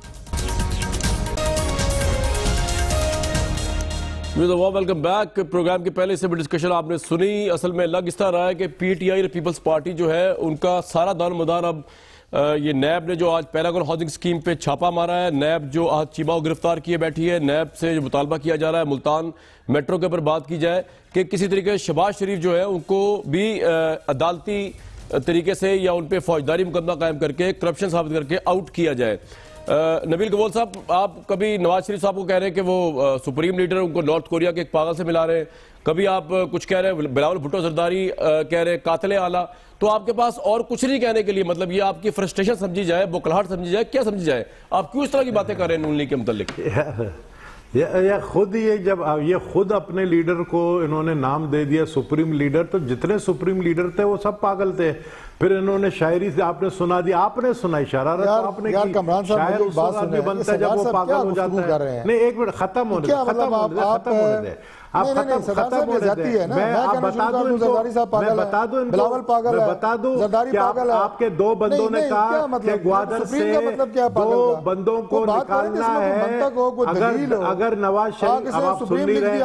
Welcome back. پروگرام کے پہلے سے بھی ڈسکشن آپ نے سنی. اصل میں لگ اس طرح رہا ہے کہ پی ٹی آئی اور پیپلز پارٹی جو ہے ان کا سارا دار مدار اب یہ نیب نے جو آج پیراگون ہاؤسنگ اسکیم پہ چھاپا مارا ہے, نیب جو آج چیمہ کو گرفتار کیے بیٹھی ہے, نیب سے جو مطالبہ کیا جا رہا ہے ملتان میٹرو کے اوپر بات کی جائے کہ کسی طریقے شہباز شریف جو ہے ان کو بھی عدالتی طریقے سے یا ان پہ فوجداری مقدمہ قائم کر کے کرپشن ثابت کر کے آؤٹ کیا جائے. نبیل گبول صاحب, آپ کبھی نواز شریف صاحب کو کہہ رہے ہیں کہ وہ سپریم لیڈر ان کو نارتھ کوریا کے ایک پاگل سے ملا رہے ہیں, کبھی آپ کچھ کہہ رہے ہیں بلاول بھٹو زرداری کہہ رہے ہیں قاتل اعلیٰ, تو آپ کے پاس اور کچھ نہیں کہنے کے لیے, مطلب یہ آپ کی فرسٹریشن سمجھی جائے, بکلاہٹ سمجھی جائے, کیا سمجھی جائے, آپ کیوں اس طرح کی باتیں کر رہے ہیں نون لیگ کے متعلق؟ یہ خود یہ جب یہ خود اپنے لیڈر کو انہوں نے نام دے دیا سپریم لیڈر, تو جتنے سپریم لیڈر تھے وہ سب پاگل تھے. پھر انہوں نے شاعری سے آپ نے سنا دی, آپ نے سنائی شرارت آپ نے کی. شاعر اس وقت آدمی بنتا ہے جب وہ پاگل ہو جاتا ہے. نہیں ایک منٹ, ختم ہونے دے, ختم ہونے دے, ختم ہونے دے, آپ ختم ہونے دے. میں بتا دوں ان کو, میں بتا دوں ان کو, میں بتا دوں کہ آپ کے دو بندوں نے کہا کہ گوادر سے دو بندوں کو نکالنا ہے. اگر نواز شریف, اب آپ سن نہیں رہے,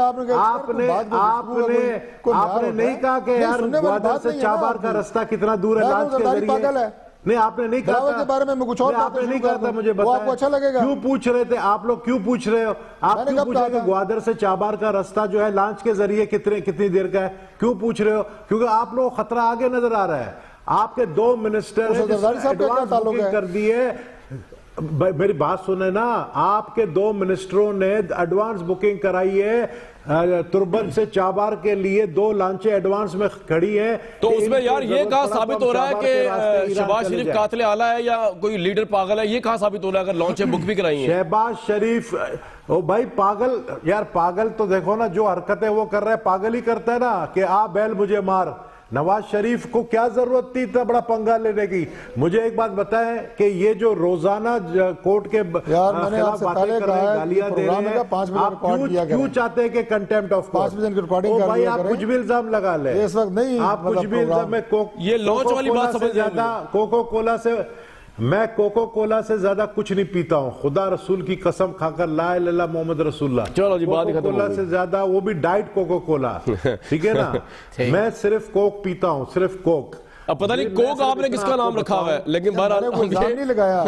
آپ نے نہیں کہا کہ یار گوادر سے چابہار کا رستہ کتنا دور ہے لانچ کے ذریعے, نہیں آپ نے نہیں کہا تھا, بارے میں کچھ اور آپ نے نہیں کہا تھا, مجھے بتائیں. وہ آپ کو اچھا لگے گا. کیوں پوچھ رہے تھے آپ لوگ, کیوں پوچھ رہے ہو آپ, کیوں پوچھ رہے کہ گوادر سے چابہار کا رستہ جو ہے لانچ کے ذریعے کتنی دیر کا ہے, کیوں پوچھ رہے ہو؟ کیونکہ آپ لوگ خطرہ آگے نظر آ رہا ہے. آپ کے دو منسٹر ایڈوانس بکنگ کر دیے, میری بات سنیں نا, آپ کے 2 منسٹروں نے ایڈوانس بکنگ کرائی ہے تربت سے چابار کے لیے, 2 لانچیں ایڈوانس میں کھڑی ہیں. تو اس میں یار یہ کہاں ثابت ہو رہا ہے کہ شہباز شریف قاتل اعلیٰ ہے یا کوئی لیڈر پاگل ہے؟ یہ کہاں ثابت ہو رہا ہے اگر لانچیں بک بھی کرائی ہیں؟ شہباز شریف او بھائی پاگل, یار پاگل تو دیکھو نا جو حرکتیں وہ کر رہے ہیں, پاگل ہی کرتا ہے نا کہ آ بیل مجھے مار. نواز شریف کو کیا ضرورت تھی اتنا بڑا پنگا لینے کی؟ مجھے ایک بات بتائیں کہ یہ جو روزانہ کورٹ کے خلاف باتیں کر رہے ہیں, گالیاں دے رہے ہیں, آپ کیوں چاہتے ہیں کہ کنٹمپٹ آف کورٹ؟ او بھائی آپ کچھ بھی الزام لگا لیں, آپ کچھ بھی الزام میں یہ لانچ والی بات سمجھ زیادہ کوکو کولا سے, میں کوکو کولا سے زیادہ کچھ نہیں پیتا ہوں, خدا رسول کی قسم کھا کر, لا الہ الا اللہ محمد رسول اللہ. چلو جی بات کوکو کولا سے زیادہ, وہ بھی ڈائٹ کوکو کولا, ٹھیک ہے نا, میں صرف کوک پیتا ہوں, صرف کوک. اب پتہ نہیں کوک آپ نے کس کا نام رکھا ہوا ہے, لیکن بہرحال نہیں لگایا.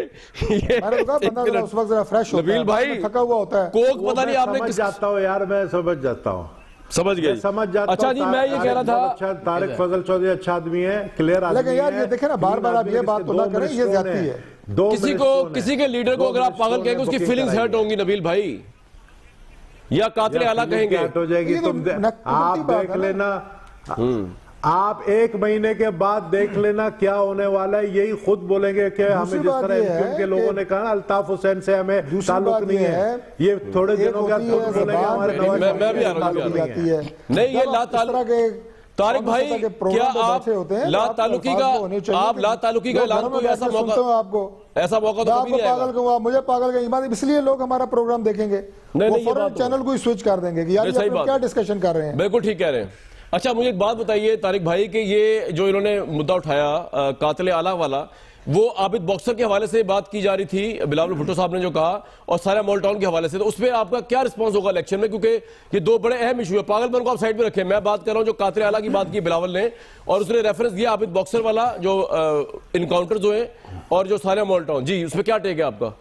نبیل بھائی کوک پتہ نہیں آپ نے سمجھ جاتا ہوں یار, میں سمجھ جاتا ہوں, سمجھ گئی. اچھا جی میں یہ کہہ رہا تھا طارق فضل چودھری اچھا آدمی ہے, کلیئر آدمی ہے, لیکن یار یہ دیکھیں نا بار بار آپ یہ بات تو نہ کریں, یہ زیادتی ہے. کسی کے لیڈر کو اگر آپ پاگل کہیں گے اس کی فیلنگز ہرٹ ہوں گی نبیل بھائی, یا قاتل اعلیٰ کہیں گے. ہو جائے گی, آپ دیکھ لینا, آپ 1 مہینے کے بعد دیکھ لینا کیا ہونے والا ہے. یہی خود بولیں گے کہ ہمیں جس طرح ان کے لوگوں نے کہا الطاف حسین سے ہمیں تعلق نہیں ہے, یہ تھوڑے دنوں کے بعد خود بولیں گے ہمارے میں بھی آ رہا ہوں. نہیں یہ لا تعلق, طارق بھائی کیا آپ لا تعلقی کا اعلان کوئی ایسا موقع تو کبھی نہیں آئے گا؟ مجھے پاگل کہیں, اس لیے لوگ ہمارا پروگرام دیکھیں گے, وہ فوراً چینل کو سوئچ کر دیں گے کہ یار یہ کیا ڈسکشن کر رہے ہیں. بالکل ٹھیک کہہ رہے ہیں. اچھا مجھے ایک بات بتائیے طارق بھائی کہ یہ جو انہوں نے مدعا اٹھایا قاتل اعلیٰ والا, وہ عابد باکسر کے حوالے سے بات کی جا رہی تھی, بلاول بھٹو صاحب نے جو کہا, اور سارا مال ٹاؤن کے حوالے سے, تو اس پہ آپ کا کیا رسپانس ہوگا الیکشن میں؟ کیونکہ یہ 2 بڑے اہم ایشو ہے. پاگل پن کو آپ سائڈ پہ رکھیں, میں بات کر رہا ہوں جو قاتل اعلیٰ کی بات کی بلاول نے, اور اس نے ریفرنس دیا عابد باکسر والا جو انکاؤنٹر جو ہیں, اور جو سارا مال ٹاؤن. جی اس پہ کیا ٹیک ہے آپ کا؟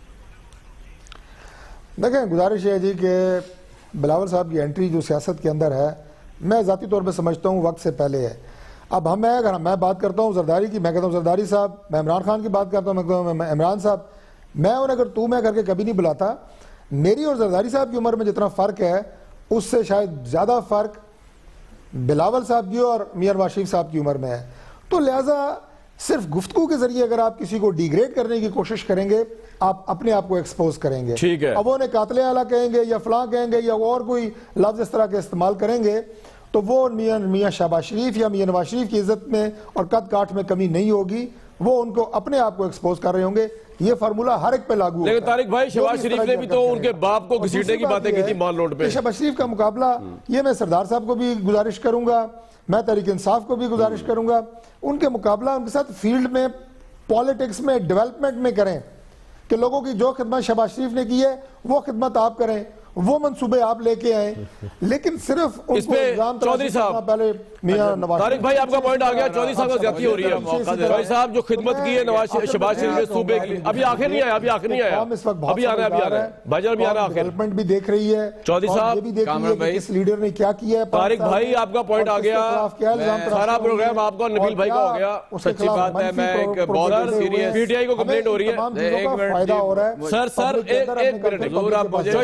دیکھیں گزارش ہے جی کہ بلاول صاحب کی انٹری جو سیاست کے اندر ہے, میں ذاتی طور پہ سمجھتا ہوں وقت سے پہلے ہے. اب اگر میں بات کرتا ہوں زرداری کی, میں کہتا ہوں زرداری صاحب, میں عمران خان کی بات کرتا ہوں, میں کہتا ہوں عمران صاحب, میں انہیں اگر تو میں کر کے کبھی نہیں بلاتا. میری اور زرداری صاحب کی عمر میں جتنا فرق ہے اس سے شاید زیادہ فرق بلاول صاحب کی اور میاں نواز شریف صاحب کی عمر میں ہے. تو لہٰذا صرف گفتگو کے ذریعے اگر آپ کسی کو ڈیگریڈ کرنے کی کوشش کریں گے, آپ اپنے آپ کو ایکسپوز کریں گے. اب وہ انہیں قاتل اعلیٰ کہیں گے یا فلاں کہیں گے یا اور کوئی لفظ اس طرح کے استعمال کریں گے, تو وہ میاں شہباز شریف یا میاں نواز شریف کی عزت میں اور قد کاٹ میں کمی نہیں ہوگی. وہ ان کو اپنے آپ کو ایکسپوز کر رہے ہوں گے. یہ فارمولہ ہر ایک پہ لاگو ہوتا ہے. لیکن طارق بھائی شہباز شریف نے بھی تو ان کے باپ کو گھسیٹنے کی باتیں کی تھی مال روڈ پہ. شہباز شریف کا مقابلہ, یہ میں سردار صاحب کو بھی گزارش کروں گا, میں تحریک انصاف کو بھی گزارش کروں گا, ان کے مقابلہ ان کے ساتھ فیلڈ میں, پالیٹکس میں, ڈیولپمنٹ میں کریں, کہ لوگوں کی جو خدمت شہباز شریف نے کی ہے وہ خدمت آپ کریں, وہ منصوبے آپ لے کے آئیں. لیکن صرف اس پہ چودھری صاحب, پہلے میاں نواز طارق بھائی آپ کا پوائنٹ آ گیا, چودھری صاحب کا زیادتی ہو رہی ہے. چودھری صاحب جو خدمت کی ہے شہباز شریف کے صوبے کے لیے, ابھی آخر نہیں آیا, ابھی آخر نہیں آیا, ابھی آ رہا ہے بھائی جان, ابھی آ رہا ہے آخر. ڈیولپمنٹ بھی دیکھ رہی ہے چودھری صاحب, یہ بھی دیکھ رہی ہے کہ کس لیڈر نے کیا کیا ہے. طارق بھائی آپ کا پوائنٹ آ گیا, سارا پروگرام آپ کا نبیل بھائی کا ہو گیا. سچی بات ہے, میں ایک بہت سیریس پی ٹی آئی کو کمپلینٹ ہو رہی ہے. فائدہ ہو رہا ہے. سر ایک منٹ, چوہدری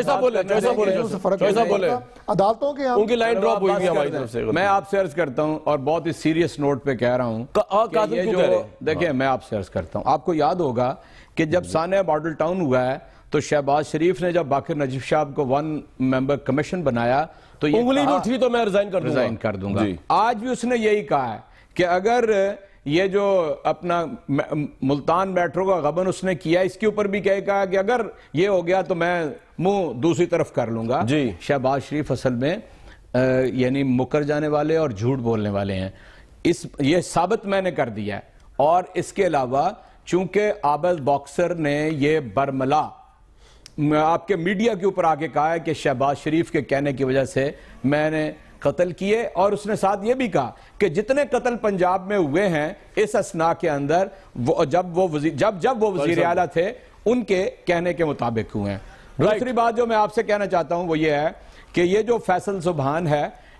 صاحب بولے, عدالتوں کے ان کی لائن ڈراپ ہوئی گئی ہماری طرف سے. میں آپ سے عرض کرتا ہوں اور بہت ہی سیریس نوٹ پہ کہہ رہا ہوں, دیکھیں میں آپ سے عرض کرتا ہوں, آپ کو یاد ہوگا کہ جب سانحہ ماڈل ٹاؤن ہوا ہے تو شہباز شریف نے جب باقر نجیب صاحب کو 1 ممبر کمیشن بنایا تو یہ انگلی اٹھی تو میں ریزائن کر دوں گا. آج بھی اس نے یہی کہا ہے کہ اگر یہ جو اپنا ملتان میٹرو کا غبن اس نے کیا, اس کے اوپر بھی کہا کہ اگر یہ ہو گیا تو میں منہ دوسری طرف کر لوں گا. شہباز شریف اصل میں یعنی مکر جانے والے اور جھوٹ بولنے والے ہیں, یہ ثابت میں نے کر دیا ہے. اور اس کے علاوہ چونکہ عابد باکسر نے یہ برملا آپ کے میڈیا کے اوپر آگے کہا ہے کہ شہباز شریف کے کہنے کی وجہ سے میں نے قتل کیے, اور اس نے ساتھ یہ بھی کہا کہ جتنے قتل پنجاب میں ہوئے ہیں اس اثناء کے اندر جب وہ وزیر اعلیٰ تھے ان کے کہنے کے مطابق ہوئے ہیں. دوسری بات جو میں آپ سے کہنا چاہتا ہوں وہ یہ ہے کہ یہ جو فیصل سبحان ہے,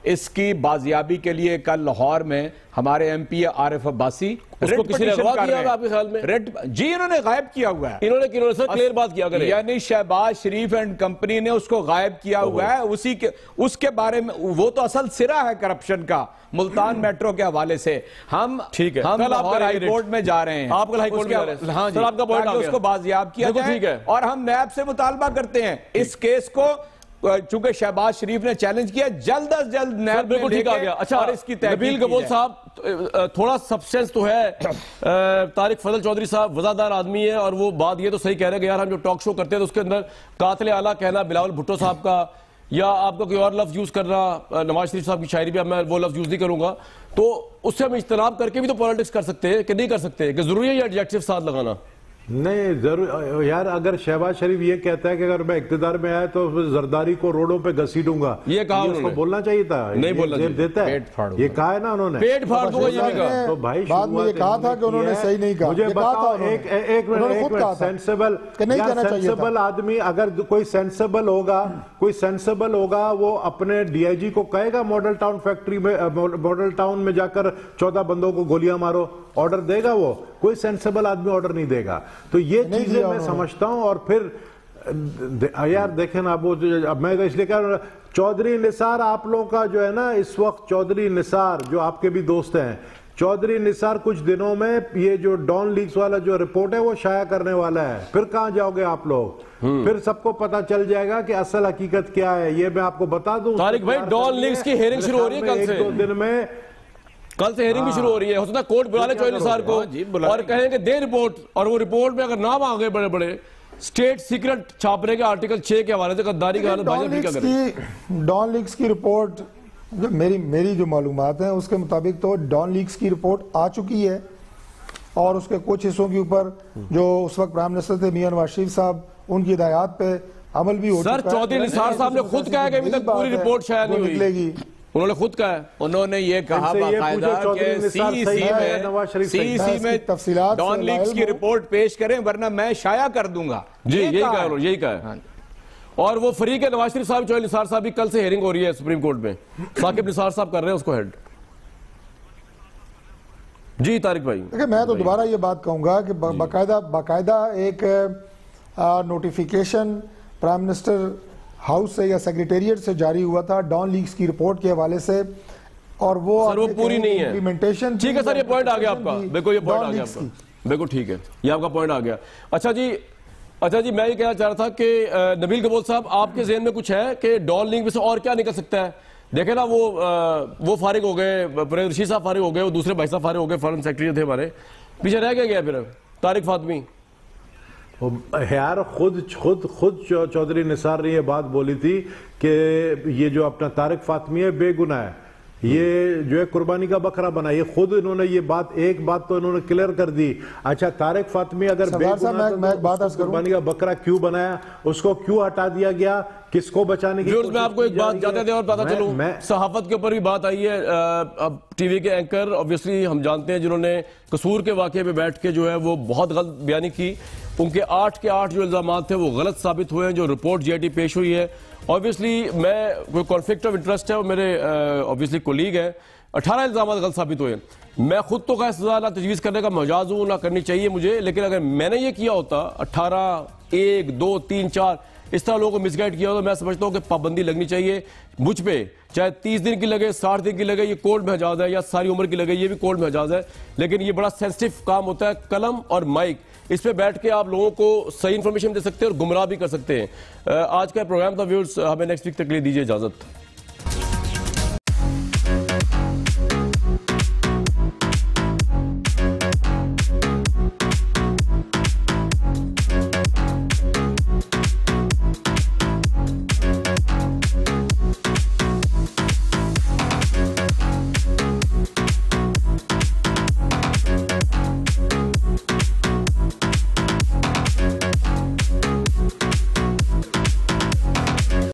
اس کی بازیابی کے لیے کل لاہور میں ہمارے ایم پی عارف عباسی اس کو کسی نے اغوا کیا ہوگا آپ کے خیال میں؟ جی انہوں نے غائب کیا ہوا ہے. انہوں نے سر کلیئر بات کیا کرے, یعنی شہباز شریف اینڈ کمپنی نے اس کو غائب کیا ہوا ہے. اس کے بارے میں وہ تو اصل سرا ہے کرپشن کا ملتان میٹرو کے حوالے سے. ہم لاہور ہائی کورٹ میں جا رہے ہیں. آپ کل ہائی کورٹ میں جا رہے ہیں. ہاں جی, آپ کا پوائنٹ آ گیا. اس کو بازیاب کیا جائے اور ہم نیب سے مطالبہ کرتے ہیں اس کیس کو, چونکہ شہباز شریف نے چیلنج کیا, جلد از جلد نیب میں لے کے اور اس کی تحقیق نبیل قبول صاحب تھوڑا سبسٹنس تو ہے. طارق فضل چودھری صاحب وزادار آدمی ہے اور وہ بات یہ تو صحیح کہہ رہے ہیں کہ یار ہم جو ٹاک شو کرتے ہیں تو اس کے اندر قاتل اعلیٰ کہنا بلاول بھٹو صاحب کا, یا آپ کا کوئی اور لفظ یوز کرنا نواز شریف صاحب کی شاعری پہ میں وہ لفظ یوز نہیں کروں گا, تو اس سے ہم اجتناب کر کے بھی تو پولیٹکس کر سکتے ہیں کہ نہیں کر سکتے, کہ ضروری ہے یہ ایڈجیکٹیو ساتھ لگانا؟ نہیں ضرور یار. اگر شہباز شریف یہ کہتا ہے کہ اگر میں اقتدار میں آیا تو زرداری کو روڈوں پہ گھسیٹوں گا, یہ کہا اس کو بولنا چاہیے تھا, نہیں بولنا چاہیے, دیتا ہے یہ کہا ہے نا انہوں نے, پیٹ پھاڑ دوں گا یہ بھی کہا. تو بھائی بعد میں یہ کہا تھا کہ انہوں نے صحیح نہیں کہا. مجھے بتاؤ ایک سینسیبل آدمی, اگر کوئی سینسیبل ہوگا وہ اپنے ڈی آئی جی کو کہے گا ماڈل ٹاؤن فیکٹری میں, ماڈل ٹاؤن میں جا کر 14 بندوں کو گولیاں مارو, آرڈر دے گا وہ؟ کوئی سینسیبل آدمی آرڈر نہیں دے گا. تو یہ چیزیں میں سمجھتا ہوں. اور پھر یار دیکھیں نا, اب میں اس لیے کہہ رہا ہوں, چودھری نثار آپ لوگوں کا جو ہے نا اس وقت, چودھری نثار جو آپ کے بھی دوست ہیں, چودھری نثار کچھ دنوں میں یہ جو ڈان لیکس والا جو رپورٹ ہے وہ شائع کرنے والا ہے. پھر کہاں جاؤ گے آپ لوگ؟ پھر سب کو پتا چل جائے گا کہ اصل حقیقت کیا ہے. یہ میں آپ کو بتا دوں طارق بھائی, ڈان لیکس کی ہیئرنگ شروع ہو رہی ہے کل سے, 1-2 دن میں کل سے ہیئرنگ بھی شروع ہو رہی ہے. ہو سکتا ہے کورٹ بلا لے چودھری نثار کو اور کہیں کہ دے رپورٹ, اور وہ رپورٹ میں اگر نام آ گئے بڑے بڑے اسٹیٹ سیکرٹ چھاپنے کے آرٹیکل 6 کے حوالے سے غداری کا حالت بھائی بھی کیا کریں. ڈان لیکس کی رپورٹ میری جو معلومات ہیں اس کے مطابق تو ڈان لیکس کی رپورٹ آ چکی ہے, اور اس کے کچھ حصوں کے اوپر جو اس وقت پرائم منسٹر تھے میاں نواز شریف صاحب, ان کی ہدایات پہ عمل بھی ہو چکا ہے. سر چودھری نثار صاحب نے خود کہا کہ ابھی تک پوری رپورٹ شائع نہیں ہوئی, انہوں نے خود کہا ہے. انہوں نے یہ کہا باقاعدہ کہ سی سی میں ڈان لیکس کی رپورٹ پیش کریں ورنہ میں شائع کر دوں گا. جی یہی کہا ہے. اور وہ فریق ہے نواز شریف صاحب, چودھری نثار صاحب کی کل سے ہیئرنگ ہو رہی ہے سپریم کورٹ میں, ثاقب نثار صاحب کر رہے ہیں اس کو ہیڈ. جی طارق بھائی, دیکھیں میں تو دوبارہ یہ بات کہوں گا کہ باقاعدہ ایک نوٹیفیکیشن پرائم منسٹر ہاؤس سے یا سیکریٹریٹ سے جاری ہوا تھا ڈان لیکس کی رپورٹ کے حوالے سے, اور وہ پوری نہیں ہے. امپلیمنٹیشن ٹھیک ہے سر, یہ پوائنٹ آ گیا آپ کا, بالکل یہ پوائنٹ آ گیا آپ کا, بالکل ٹھیک ہے, یہ آپ کا پوائنٹ آ گیا. اچھا جی میں یہ کہنا چاہ رہا تھا کہ نبیل قبول صاحب آپ کے ذہن میں کچھ ہے کہ ڈان لیکس میں سے اور کیا نکل سکتا ہے؟ دیکھیں نا وہ فارغ ہو گئے, پرویز رشید صاحب فارغ ہو گئے, وہ دوسرے بھائی صاحب فارغ ہو گئے, فارن سیکرٹری تھے ہمارے, پیچھے رہ گیا پھر طارق فاطمی. یار خود چودھری نثار نے یہ بات بولی تھی کہ یہ جو اپنا طارق فاطمی ہے بے گناہ ہے, یہ جو ہے قربانی کا بکرا بنا. یہ خود انہوں نے یہ ایک بات تو انہوں نے کلیئر کر دی. اچھا طارق فاطمی اگر بے گناہ تو قربانی کا بکرا کیوں بنایا, اس کو کیوں ہٹا دیا گیا, کس کو بچانے کی میں آپ کو ایک بات جاتے تھے اور پتا چلوں, صحافت کے اوپر بھی بات آئی ہے. اب ٹی وی کے اینکر obviously ہم جانتے ہیں جنہوں نے قصور کے واقعے پہ بیٹھ کے جو ہے وہ بہت غلط بیانی کی, ان کے 8 کے 8 جو الزامات تھے وہ غلط ثابت ہوئے ہیں. جو رپورٹ جی آئی ٹی پیش ہوئی ہے, obviously میں کوئی کانفلکٹ آف انٹرسٹ ہے, وہ میرے obviously کولیگ ہیں, 18 الزامات غلط ثابت ہوئے. میں خود تو خیر سزا نہ تجویز کرنے کا مجاز ہوں, نہ کرنی چاہیے مجھے, لیکن اگر میں نے یہ کیا ہوتا 18 1 2 3 4 اس طرح لوگوں کو مس گائیڈ کیا ہوتا, میں سمجھتا ہوں کہ پابندی لگنی چاہیے مجھ پہ, چاہے 30 دن کی لگے, 60 دن کی لگے, یہ کورٹ میں اجازت ہے, یا ساری عمر کی لگے, یہ بھی کورٹ میں اجازت ہے. لیکن یہ بڑا سینسٹیو کام ہوتا ہے, قلم اور مائک, اس پہ بیٹھ کے آپ لوگوں کو صحیح انفارمیشن دے سکتے ہیں اور گمراہ بھی کر سکتے ہیں. آج کا پروگرام تھا ویورز, ہمیں نیکسٹ ویک تک کے لیے دیجیے اجازت.